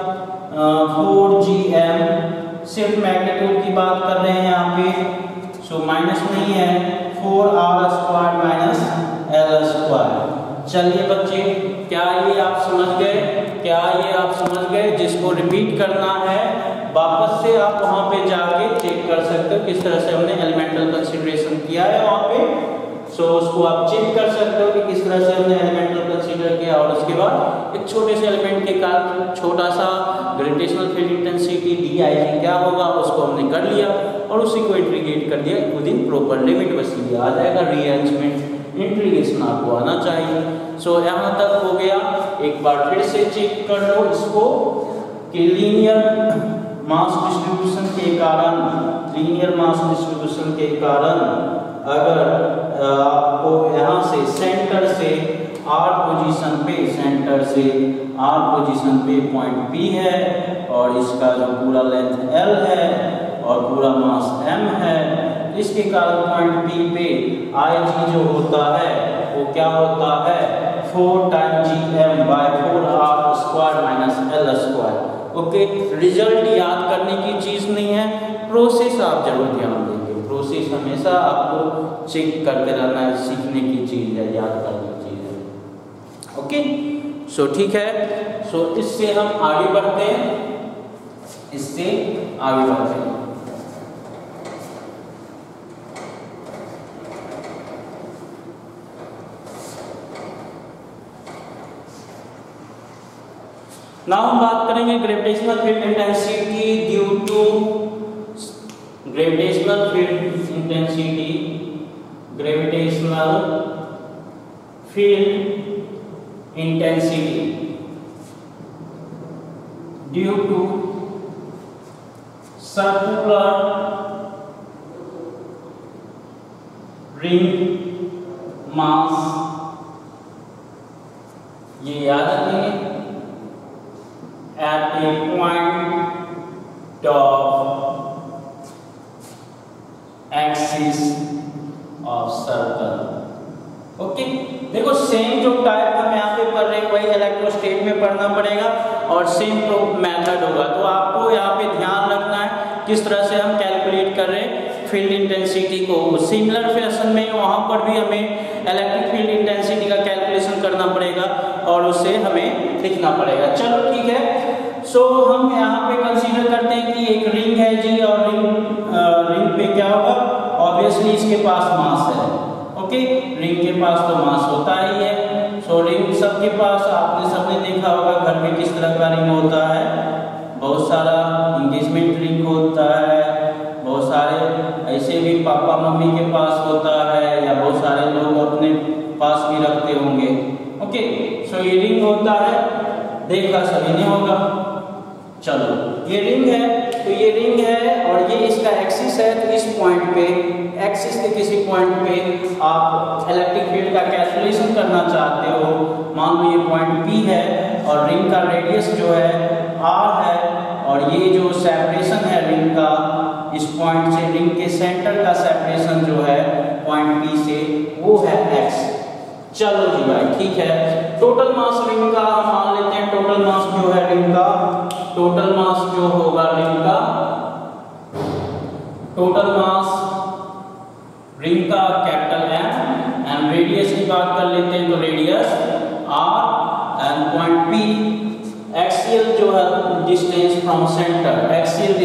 4gm, सिर्फ मैग्नीट्यूड की बात कर रहे हैं यहाँ पे, सो माइनस नहीं है, 4r square minus L square. चलिए बच्चे, क्या ये आप समझ गए? जिसको रिपीट करना है वापस से आप वहां पे जाके चेक कर सकते हो किस तरह से हमने एलिमेंटल कंसीडरेशन किया है वहां पे। सो उसको आप चेक कर सकते हो कि किस तरह से हमने एलिमेंटल कंसीडर किया, और उसके बाद एक छोटे से एलिमेंट के कारण छोटा सा ग्रेविटेशनल फील्ड इंटेंसिटी DIG क्या होगा उसको हमने कर लिया और उसी को इंटीग्रेट कर दिया विद इन प्रॉपर लिमिट। बस ये आ जाएगा, रीअरेंजमेंट इंटीग्रेशन आपको आना चाहिए। सो यहाँ तक हो गया। एक बार फिर से चेक कर लो इसको कि लीनियर मास डिस्ट्रीब्यूशन के कारण अगर आपको यहाँ से सेंटर से R पोजीशन पे पॉइंट P है और इसका जो पूरा लेंथ L है और पूरा मास M है, इसके कारण पॉइंट P पे IG जो होता है वो क्या होता है, 4 time gm by 4r square minus L square. Okay, result याद करने की चीज नहीं है, प्रोसेस आप जरूर ध्यान देंगे। प्रोसेस हमेशा आपको चेक करते रहना है, सीखने की चीज है, याद करने की चीज है। ओके, सो ठीक है। सो इससे हम आगे बढ़ते हैं, नाउ हम बात करेंगे gravitational field intensity due to gravitational field intensity due to circular ring mass. ये याद रखेंगे, at a point of axis of circle। Okay, देखो सेम जो टाइप हम यहाँ पे पढ़ रहे हैं वही इलेक्ट्रोस्टैटिक में पढ़ना पड़ेगा और सेम मेथड होगा। तो आपको यहाँ पे ध्यान रखना है किस तरह से हम कैलकुलेट कर रहे हैं फील्ड इंटेंसिटी को। सिमिलर फैशन में वहाँ पर भी हमें इलेक्ट्रिक फील्ड इंटेंसिटी का कैलकुलेशन करना पड़ेगा और उसे हमें लिखना पड़ेगा। चलो ठीक है। सो हम यहाँ पे कंसीडर करते हैं कि एक रिंग है जी, और रिंग पे क्या होगा, ऑब्वियसली इसके पास मास है। ओके, रिंग के पास तो मास होता ही है। सो रिंग सबके पास, आपने सबने देखा होगा घर में किस तरह का रिंग होता है, बहुत सारा एंगेजमेंट रिंग होता है, ऐसे भी पापा मम्मी के पास होता है या बहुत सारे लोग अपने पास भी रखते होंगे। ओके, सो ये रिंग होता है, देखा सभी ने होगा। चलो ये रिंग है, तो ये रिंग है और ये इसका एक्सिस है, तो इस पॉइंट पे एक्सिस के किसी पॉइंट पे आप इलेक्ट्रिक फील्ड का कैलकुलेशन करना चाहते हो। मान लो ये पॉइंट P है और रिंग का रेडियस जो है R है और ये जो सेपरेशन है रिंग का इस पॉइंट से, रिंग के सेंटर का सेपरेशन जो है पॉइंट P से वो है x। चलो जी भाई ठीक है, टोटल मास रिंग का हम मान लेते हैं, टोटल मास जो है रिंग का, टोटल मास जो होगा रिंग का, टोटल मास रिंग का कैपिटल M एंड रेडियस की बात कर लेते हैं तो radius R and point P, axial जो है distance from centre, axial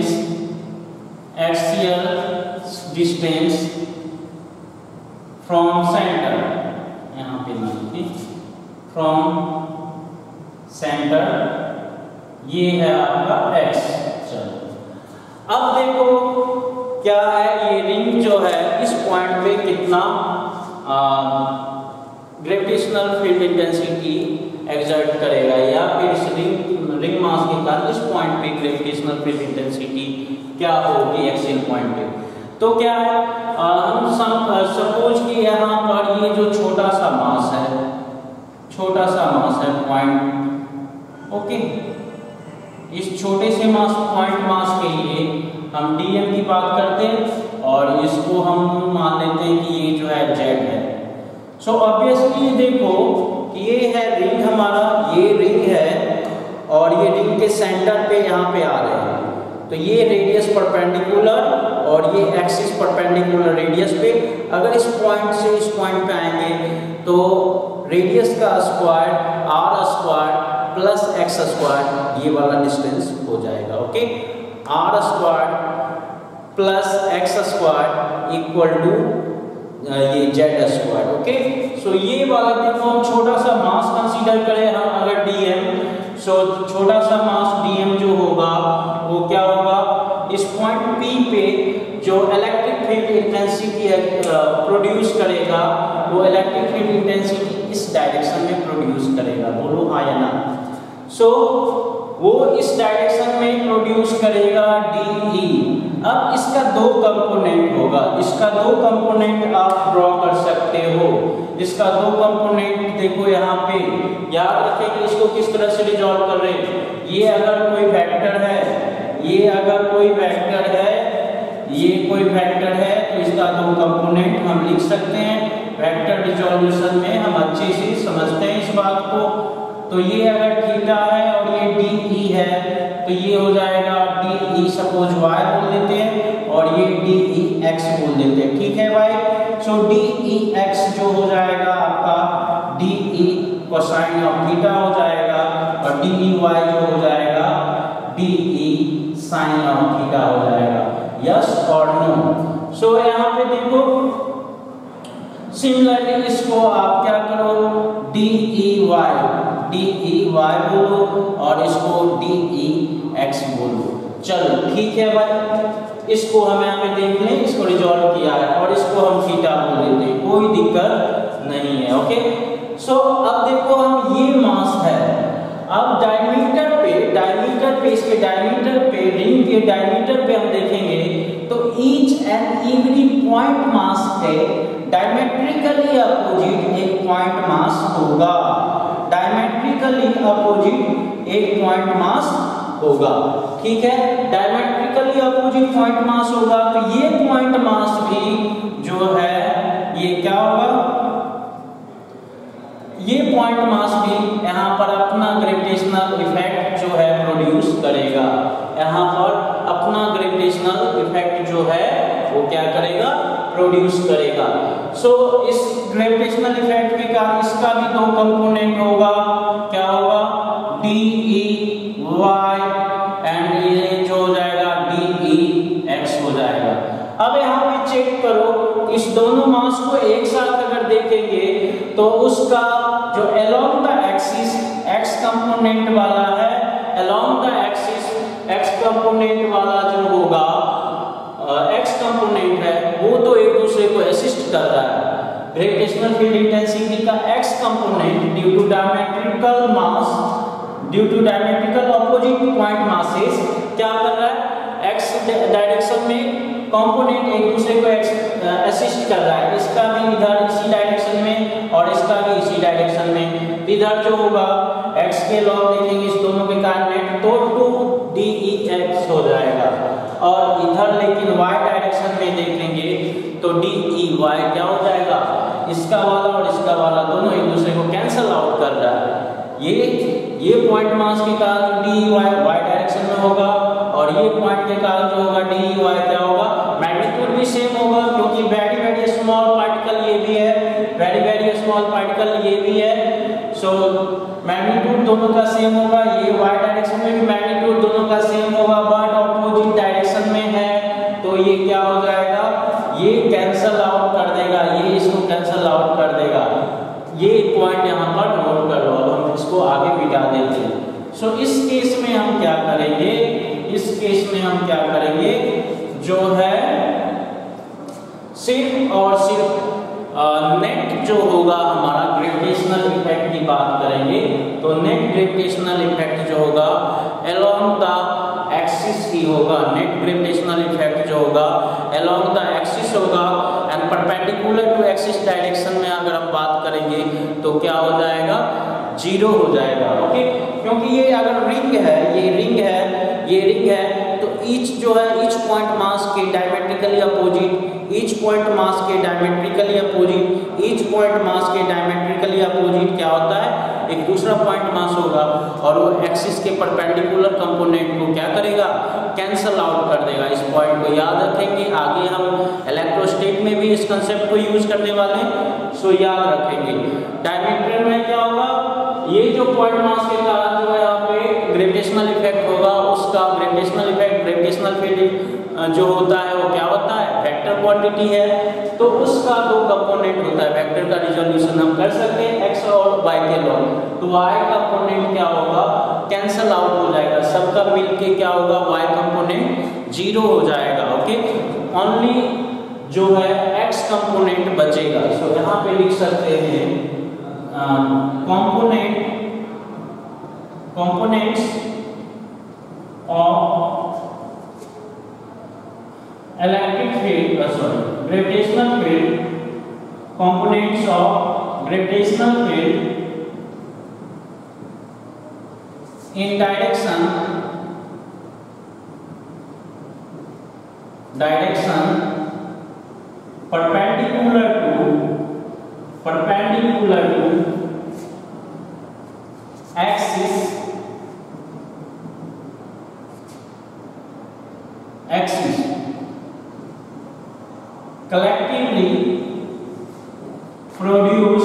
distance from centre, यहाँ पे लिखिए फ्रॉम सेंटर, ये है आपका x। चलो अब देखो क्या है, ये रिंग जो है इस पॉइंट पे कितना ग्रेविटेशनल फील्ड इंटेंसिटी एक्सर्ट करेगा या फिर इस रिंग मास के कारण इस पॉइंट पे ग्रेविटेशनल फील्ड इंटेंसिटी क्या होगी एक्सियल पॉइंट पे। तो क्या है, हम सपोज कि यहाँ पर ये जो छोटा सा मास है, छोटा सा मास है पॉइंट, ओके, इस छोटे से मास पॉइंट मास के लिए हम dm की बात करते हैं और इसको हम मान लेते हैं कि ये जो है z है। सो ऑब्वियसली देखो कि ये है रिंग हमारा, ये रिंग है और ये रिंग के सेंटर पे यहाँ पे आ रहे हैं, तो ये रेडियस परपेंडिकुलर और ये एक्सिस परपेंडिकुलर रेडियस पे, अगर इस पॉइंट से इस पॉइंट पे आएंगे तो रेडियस का square r square plus x square ये वाला डिस्टेंस हो जाएगा। Okay, r square plus x square equal to ये z स्क्वायर। ओके, सो ये वाला देखो हम छोटा सा मास कंसीडर करें हम अगर dm, सो छोटा सा मास dm जो होगा वो क्या होगा, इस पॉइंट P पे जो इलेक्ट्रिक फील्ड इंटेंसिटी प्रोड्यूस करेगा वो इलेक्ट्रिक फील्ड इंटेंसिटी इस डायरेक्शन में प्रोड्यूस करेगा, बोलो हाँ या ना। सो वो इस डायरेक्शन में प्रोड्यूस करेगा DE। अब इसका दो कंपोनेंट होगा, इसका दो कंपोनेंट आप ड्रॉ कर सकते हो, इसका दो कंपोनेंट देखो यहाँ पे, याद रखेंगे इसको किस तरह से रिजॉल्व कर रहे हैं। ये अगर कोई वेक्टर है, ये अगर कोई वेक्टर है, ये कोई वेक्टर है तो इसका दो कंपोनेंट हम लिख सकते हैं। वेक्टर रिजोल्यूशन में हम अच्छे से समझते हैं इस बात को। तो ये अगर थीटा है और ये DE है तो ये हो जाएगा DE सपोज y बोल देते हैं और ये DE x बोल देते हैं, ठीक है भाई। सो DE x जो हो जाएगा आपका DE कोसाइन ऑफ थीटा हो जाएगा और DE y जो हो जाएगा DE साइन ऑफ थीटा हो जाएगा, यस और नो। सो यहाँ पे देखो सिमिलरली इसको आप क्या करो, DE y बोलो और इसको DE x बोलो। चलो ठीक है भाई, इसको हम यहाँ पे देख लें, इसको रिजॉल्व किया है और इसको हम थीटा बोल देते हैं, कोई दिक्कत नहीं है। ओके, सो अब देखो हम ये मास है, अब डायमीटर पे इसके डायमीटर पे रिंग के डायमीटर पे हम देखेंगे तो each and every point mass पे डायमेट्रिकली अपोजिट एक पॉइंट मास होगा, डायमेट्रिकली अपोजिट एक पॉइंट मास होगा, ठीक है। डायमेट्रिकली अपोजिट पॉइंट मास होगा तो ये पॉइंट मास भी जो है ये क्या होगा, ये पॉइंट मास भी यहाँ पर अपना ग्रेविटेशनल इफेक्ट जो है प्रोड्यूस करेगा, यहाँ पर अपना ग्रेविटेशनल इफेक्ट जो है वो क्या करेगा, प्रोड्यूस करेगा। सो इस ग्रेविटेशनल इफेक्ट के कारण इसका भी दो कंपोनेंट होगा, क्या होगा, DE y एंड ये जो हो जाएगा DE x हो जाएगा। अब यहाँ पे चेक करो, इस दोनों मास को एक साथ अगर देखेंगे तो उसका जो along the axis x component वाला है, along the axis x component वाला जो होगा एक्स कंपोनेंट है वो तो एक दूसरे को असिस्ट कर रहा है। ग्रेविटेशनल फील्ड इंटेंसिटी का x component due to diametrical opposite point masses क्या कर रहा है, एक्स डायरेक्शन में कंपोनेंट एक दूसरे को असिस्ट कर रहा है। इसका भी इधर इसी डायरेक्शन में और इसका भी इसी डायरेक्शन में। इधर जो होगा x के लॉग देखेंगे इस दोनों के कारण तो 2dEx हो जाएगा, और इधर लेकिन y डायरेक्शन में देखेंगे तो dEy क्या हो जाएगा, इसका वाला और इसका वाला दोनों एक दूसरे को कैंसल आउट कर रहा है। ये पॉइंट मास के कारण dEy y डायरेक्शन में होगा, और ये पॉइंट के कारण जो होगा dEy क्या होगा, मैग्नीट्यूड भी सेम होगा क्योंकि वेरी स्मॉल पार्टिकल ये भी है, वेरी स्मॉल पार्टिकल ये भी है। सो मैग्नीट्यूड दोनों का सेम होगा, ये y डायरेक्शन में भी मैग्नीट्यूड दोनों का सेम होगा, बट ऑपोजिट डायरेक्शन में है तो ये क्या हो जाएगा, ये कैंसल आउट कर देगा, ये इसको कैंसल आउट कर देगा। ये पॉइंट यहाँ पर नोट कर लो, अब हम इसको आगे मिटा देते हैं। सो इस केस में हम क्या करेंगे, इस केस में हम क्या करेंगे, जो है सिर्फ और सिर्फ नेट जो होगा हमारा ग्रेविटेशनल इफेक्ट की बात करेंगे। तो नेट ग्रेविटेशनल इफेक्ट जो होगा अलोंग द एक्सिस ही होगा, नेट ग्रेविटेशनल इफेक्ट जो होगा अलोंग द एक्सिस होगा and perpendicular to axis direction में अगर हम बात करेंगे तो क्या हो जाएगा, 0 हो जाएगा। ओके, क्योंकि ये अगर रिंग है, ये रिंग है तो ईच जो है ईच पॉइंट मास के diametrically opposite, each point mass के diametrically opposite, each point mass के डायमेट्रिकली अपोजिट क्या होता है, एक दूसरा पॉइंट मास होगा और वो एक्सिस के परपेंडिकुलर कंपोनेंट को क्या करेगा, कैंसल आउट कर देगा। इस पॉइंट को याद रखेंगे, आगे हम इलेक्ट्रोस्टैटिक में भी इस कंसेप्ट को यूज करने वाले हैं, सो याद रखेंगे। डायमेट्रिक में क्या होगा, ये जो पॉइंट मास के कारण जो है यहाँ पे ग्रेविटेशनल इफेक्ट होगा, उसका ग्रेविटेशनल इफेक्ट, ग्रेविटेशनल फील्ड जो होता है वो क्या होता है, वेक्टर क्वांटिटी है, तो उसका दो कंपोनेंट होता है। वेक्टर का रिजोल्यूशन हम कर सकते हैं x और y के लॉग, तो y कंपोनेंट क्या होगा, कैंसल आउट हो जाएगा, सबका मिलके क्या होगा, y कंपोनेंट 0 हो जाएगा। ओके, ओनली जो है x कंपोनेंट बचेगा। सो यहाँ पे लिख सकते हैं components of electric field, gravitational field, components of gravitational field in direction perpendicular to axis collectively produce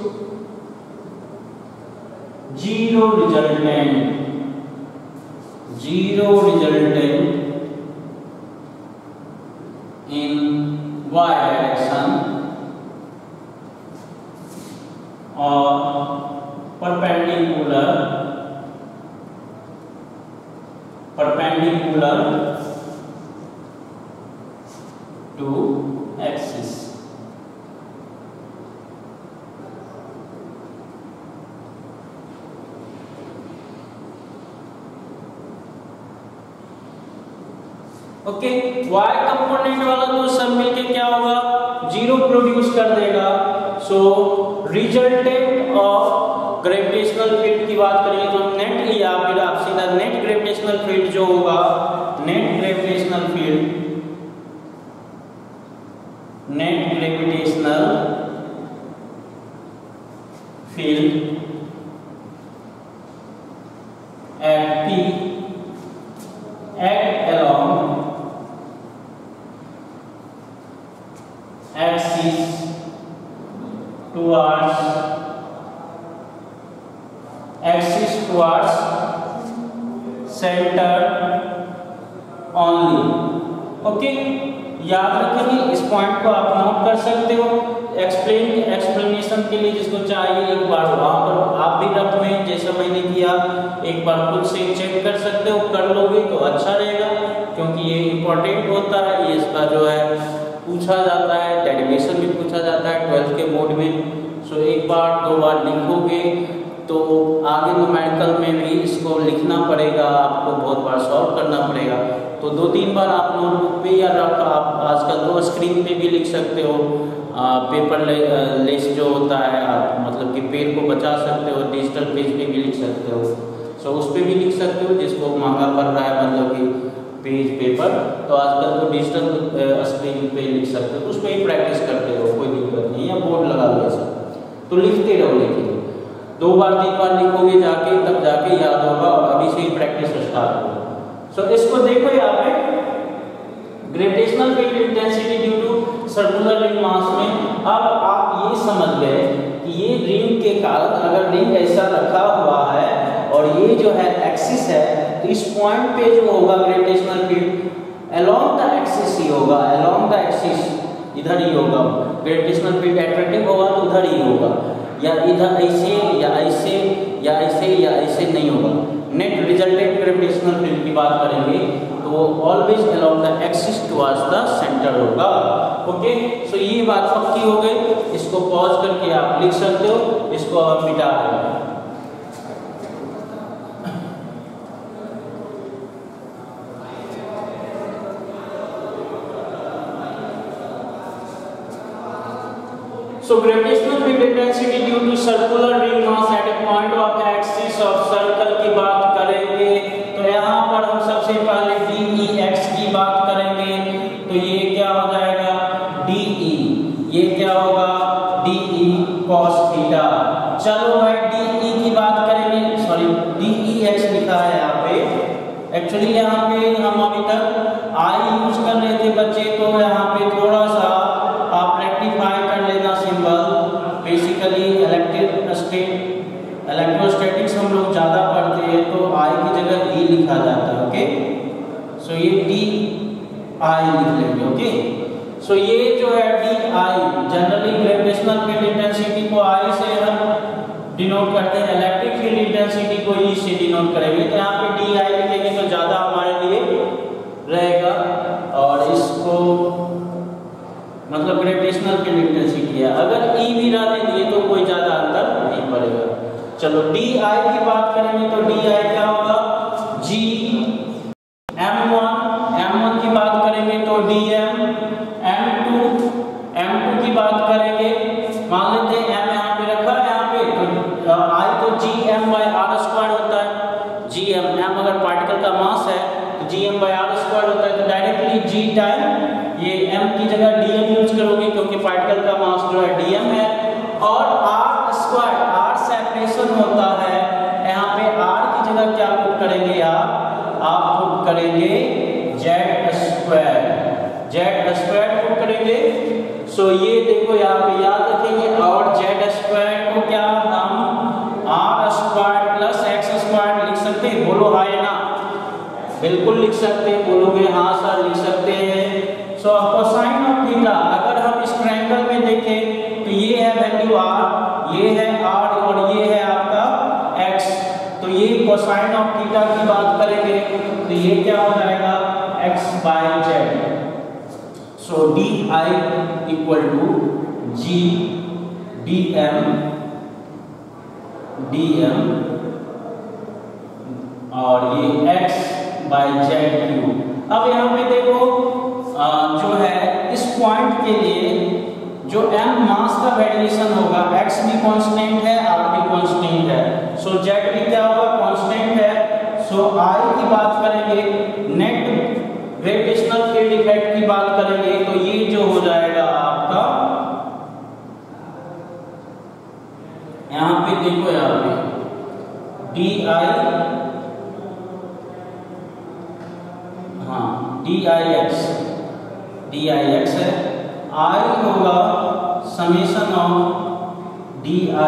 zero resultant in y direction or perpendicular to axis। Okay, y component वाला तो सब मिलके क्या होगा, 0 प्रोड्यूस कर देगा। So resultant of gravitational field की बात करेंगे तो नेट, या फिर आप सीधा नेट ग्रेविटेशनल फील्ड जो होगा, net gravitational field at P act along axis towards center only। Okay, याद रखेंगे, इस पॉइंट को आप नोट कर सकते हो। एक्सप्लेनेशन के लिए जिसको चाहिए एक बार वहाँ पर आप भी रफ में जैसा मैंने किया एक बार खुद से चेक कर सकते हो, कर लोगे तो अच्छा रहेगा, क्योंकि ये इम्पोर्टेंट होता है। ये इसका जो है पूछा जाता है, डेरिवेशन भी पूछा जाता है 12th के बोर्ड में। सो एक बार 2 बार लिखोगे तो आगे न्यूमेरिकल में भी इसको लिखना पड़ेगा, आपको बहुत बार सॉल्व करना पड़ेगा। तो 2-3 बार आप नोटबुक पे या आप आजकल तो स्क्रीन पे भी लिख सकते हो, पेपर लेस जो होता है, आप मतलब कि पेन को बचा सकते हो, डिजिटल पेज पे भी लिख सकते हो। सो उस पर भी लिख सकते हो, जिसको महंगा पड़ रहा है मतलब कि पेज पेपर, तो आजकल तो डिजिटल स्क्रीन पे लिख सकते हो, उस पर ही प्रैक्टिस करते हो, कोई दिक्कत नहीं, या बोर्ड लगा लो ऐसा। तो लिखते रहो, लेकिन 2 बार 3 बार लिखोगे जाके, तब जाके याद होगा, और अभी से ही प्रैक्टिस स्टार्ट होगा। सो इसको देखो यहाँ पे, gravitational field intensity due to circular ring mass में। अब आप ये समझ गए कि ये रिंग के कारण, अगर रिंग ऐसा रखा हुआ है और ये जो है एक्सिस है, तो इस पॉइंट पे जो होगा gravitational field along the axis ही होगा, अलोंग द एक्सिस इधर ही होगा। ग्रेविटेशनल फील्ड एट्रैक्टिव होगा तो उधर ही होगा, या इधर ऐसे या ऐसे या ऐसे या ऐसे नहीं होगा। नेट रिजल्टेंट ग्रेविटेशनल फील्ड की बात करेंगे तो वो always along the axis towards the centre होगा। ओके, सो ये बात पक्की हो गई। इसको पॉज करके आप लिख सकते हो, इसको आप मिटा देंगे। So gravitational field intensity due to circular ring mass at a point of axis of circle की बात करेंगे, तो यहाँ पर हम सबसे पहले DEX की बात करेंगे। तो ये क्या हो जाएगा, DE, ये क्या होगा, DE cos थीटा। चलो भाई DE की बात करेंगे, सॉरी DEX लिखा है यहाँ पे। एक्चुअली यहाँ पे हम अभी तक I यूज कर रहे थे बच्चे, तो यहाँ पे थोड़ा सा आप रेक्टिफाई कर लेना सिंबल। बेसिकली इलेक्ट्रोस्टैटिक्स हम लोग ज़्यादा पढ़ते हैं, तो I की जगह E लिखा जाता है। ओके, सो ये DI लिख लेंगे। ओके, सो ये जो है DI, generally gravitational field intensity को I से हम डिनोट करते हैं, इलेक्ट्रिक फील्ड इंटेंसिटी को E से डिनोट करेंगे। तो यहाँ पे DI लिखेंगे तो ज़्यादा हमारे लिए रहेगा, और इसको मतलब ग्रेविटेशनल फील्ड इंटेंसिटी है। अगर E भी डाल देंगे तो कोई ज़्यादा अंतर नहीं पड़ेगा। चलो DI की बात करेंगे तो DI क्या होगा, G M1 की बात करेंगे तो DM M2 की बात करेंगे। मान लेते हैं M यहाँ पे रखा है, यहाँ पे तो I तो GM/r² होता है। GM, M अगर पार्टिकल का मास है तो GM/r² होता है, तो डायरेक्टली G टाइम ये M की जगह DM यूज करोगे, क्योंकि पार्टिकल का मास जो है DM है। और r² सेपरेशन होता है, यहाँ पे r की जगह क्या पुट करेंगे आप पुट करेंगे Z² पुट करेंगे। सो ये देखो यहाँ पे याद रखेंगे, और Z² को क्या हम r² + x² लिख सकते हैं। बोलो हाँ या ना, बिल्कुल लिख सकते हैं, बोलोगे हाँ सर लिख सकते हैं। सो कोसाइन ऑफ थीटा, अगर हम इस ट्रायंगल में देखें तो ये है वैल्यू r, ये है r और ये है आपका x। तो ये कोसाइन ऑफ थीटा की बात करेंगे तो ये क्या हो जाएगा, x/z। सो DI = G DM और ये x/z3। अब यहाँ पे देखो जो है इस पॉइंट के लिए जो m मास का वेरिएशन होगा, x भी कांस्टेंट है, r भी कांस्टेंट है, सो z भी क्या होगा, कांस्टेंट है। सो I की बात करेंगे, नेट ग्रेविटेशनल फील्ड इफेक्ट की बात करेंगे तो ये जो हो जाएगा आपका, यहाँ पे देखो यहाँ पे DIX है, I होगा समेशन ऑफ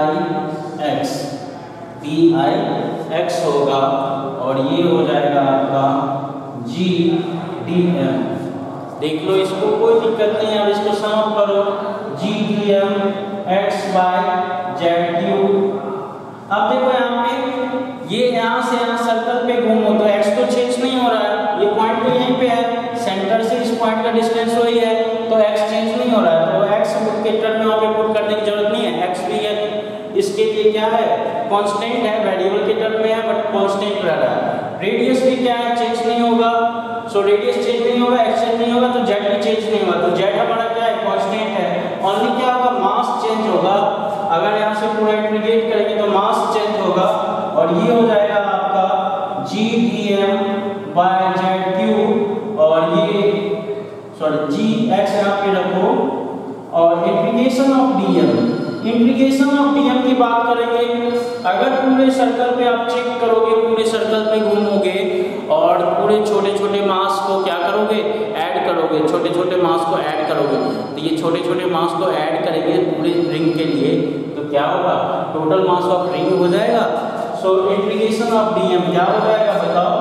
DIX होगा, और ये हो जाएगा आपका GDM। देख लो इसको, कोई दिक्कत नहीं है। अब इसको सम करो, GM x by z cube. अब देखो यहाँ पे ये यहाँ से यहाँ सर्कल पे घूमो तो x तो चेंज नहीं हो रहा है, ये पॉइंट तो यहीं पे है, सेंटर से इस पॉइंट का डिस्टेंस वही है, तो x चेंज नहीं हो रहा है, तो x के टर्म में वहाँ पे पुट करने की जरूरत नहीं है। x भी है, इसके लिए क्या है, कांस्टेंट है, वेरिएबल के टर्म में है बट कांस्टेंट रह रहा है। रेडियस भी क्या है, चेंज नहीं होगा, सो रेडियस चेंज नहीं होगा, x चेंज नहीं होगा, तो z भी चेंज नहीं होगा, तो z हमारा क्या है, कांस्टेंट है। ओनली क्या होगा, मास चेंज होगा। अगर यहाँ से पूरा इंटीग्रेट करेंगे तो मास चेंज होगा और ये हो जाएगा आपका GM बाय जेड क्यूब, और ये सॉरी gx यहाँ पे रखो, और integration of dm। Integration of dm की बात करेंगे, अगर पूरे सर्कल पे आप चेक करोगे, पूरे सर्कल पे घूमोगे और पूरे छोटे छोटे मास को क्या करोगे, ऐड करोगे, छोटे छोटे मास को ऐड करोगे, तो ये छोटे छोटे मास को ऐड करेंगे पूरे रिंग के लिए, तो क्या होगा, टोटल मास ऑफ रिंग हो जाएगा। सो इंटीग्रेशन ऑफ dm क्या हो जाएगा बताओ,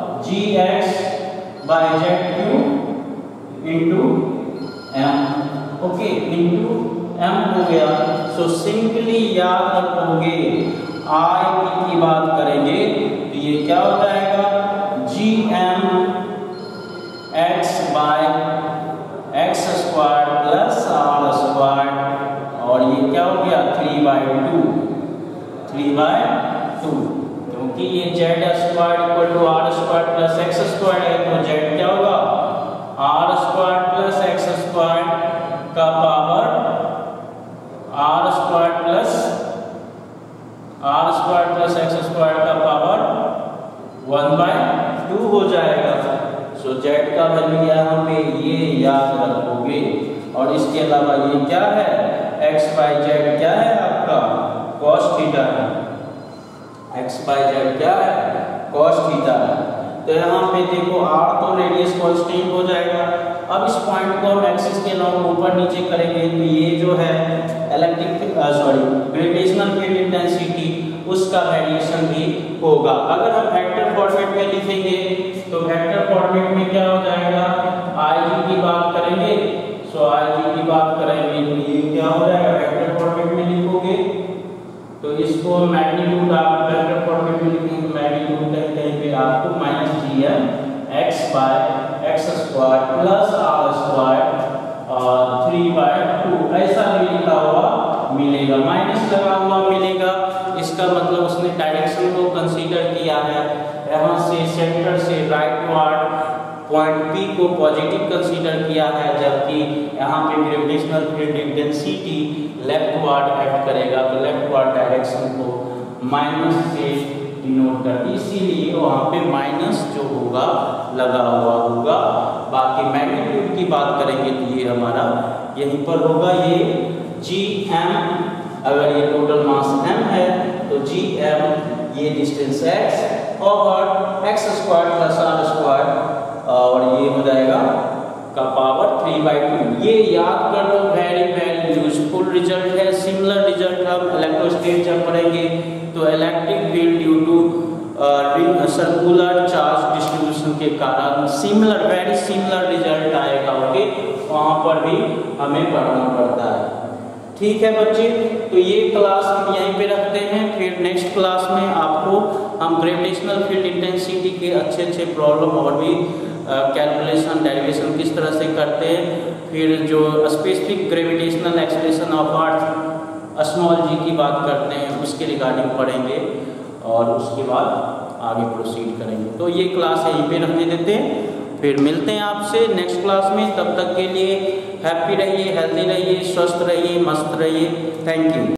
gx by z cube into m, okay, into m हो गया। सो सिंपली याद रखोगे, i की बात करेंगे तो ये क्या हो जाएगा, gm x by x square plus r square, और ये क्या हो गया 3/2, क्योंकि ये z square equal to r square plus x square है, तो z क्या होगा, r square plus x square का power r square plus x square का पावर 1/2 हो जाएगा। सो z का वैल्यू यहाँ पे ये याद रखोगे, और इसके अलावा ये क्या है, x बाय जेड क्या है आपका, cos थीटा है, x बाय जेड क्या है, cos थीटा है। तो यहाँ पे देखो r तो रेडियस कांस्टेंट हो जाएगा। अब इस पॉइंट को हम एक्सिस के लॉन्ग ऊपर नीचे करेंगे तो ये जो है ग्रेविटेशनल फील्ड इंटेंसिटी उसका वेरिएशन भी होगा। अगर हम वेक्टर फॉर्मेट में लिखेंगे तो वेक्टर फॉर्मेट में क्या हो जाएगा, IG की बात करेंगे, सो IG की बात करेंगे तो ये क्या हो जाएगा, वेक्टर फॉर्मेट में लिखोगे तो इसको मैग्नीट्यूड आप वेक्टर फॉर्मेट में लिखेंगे, मैग्नीट्यूड कहते हैं फिर आपको -gm x by x square plus r square 3/2 ऐसा भी लिखा हुआ मिलेगा, माइनस लगा हुआ मिलेगा। इसका मतलब उसने डायरेक्शन को कंसीडर किया है, यहाँ से सेंटर से राइटवर्ड पॉइंट P को पॉजिटिव कंसीडर किया है, जबकि यहाँ पे gravitational field intensity leftward act करेगा, तो लेफ्टवर्ड डायरेक्शन को माइनस से डिनोट कर, इसीलिए वहाँ पे माइनस जो होगा लगा हुआ होगा। बाकी मैग्नीट्यूड की बात करेंगे तो ये हमारा यहीं पर होगा, ये gm, अगर ये टोटल मास m है तो gm ये डिस्टेंस x और x square plus r square, और ये हो जाएगा का पावर 3/2। ये याद कर लो, वेरी यूजफुल रिजल्ट है। सिमिलर रिजल्ट हम इलेक्ट्रोस्टैटिक जब पढ़ेंगे तो electric field due to circular charge distribution के कारण सिमिलर, वेरी सिमिलर रिजल्ट आएगा, ओके, वहाँ पर भी हमें पढ़ना पड़ता है। ठीक है बच्चे, तो ये क्लास हम यहीं पे रखते हैं, फिर नेक्स्ट क्लास में आपको हम ग्रेविटेशनल फील्ड इंटेंसिटी के अच्छे प्रॉब्लम और भी कैलकुलेशन डेरिवेशन किस तरह से करते हैं, फिर जो specific gravitational acceleration of earth small g की बात करते हैं उसके रिगार्डिंग पढ़ेंगे, और उसके बाद आगे प्रोसीड करेंगे। तो ये क्लास यहीं पे रखने देते हैं, फिर मिलते हैं आपसे नेक्स्ट क्लास में। तब तक के लिए हैप्पी रहिए, हेल्दी रहिए, स्वस्थ रहिए, मस्त रहिए। Thank you.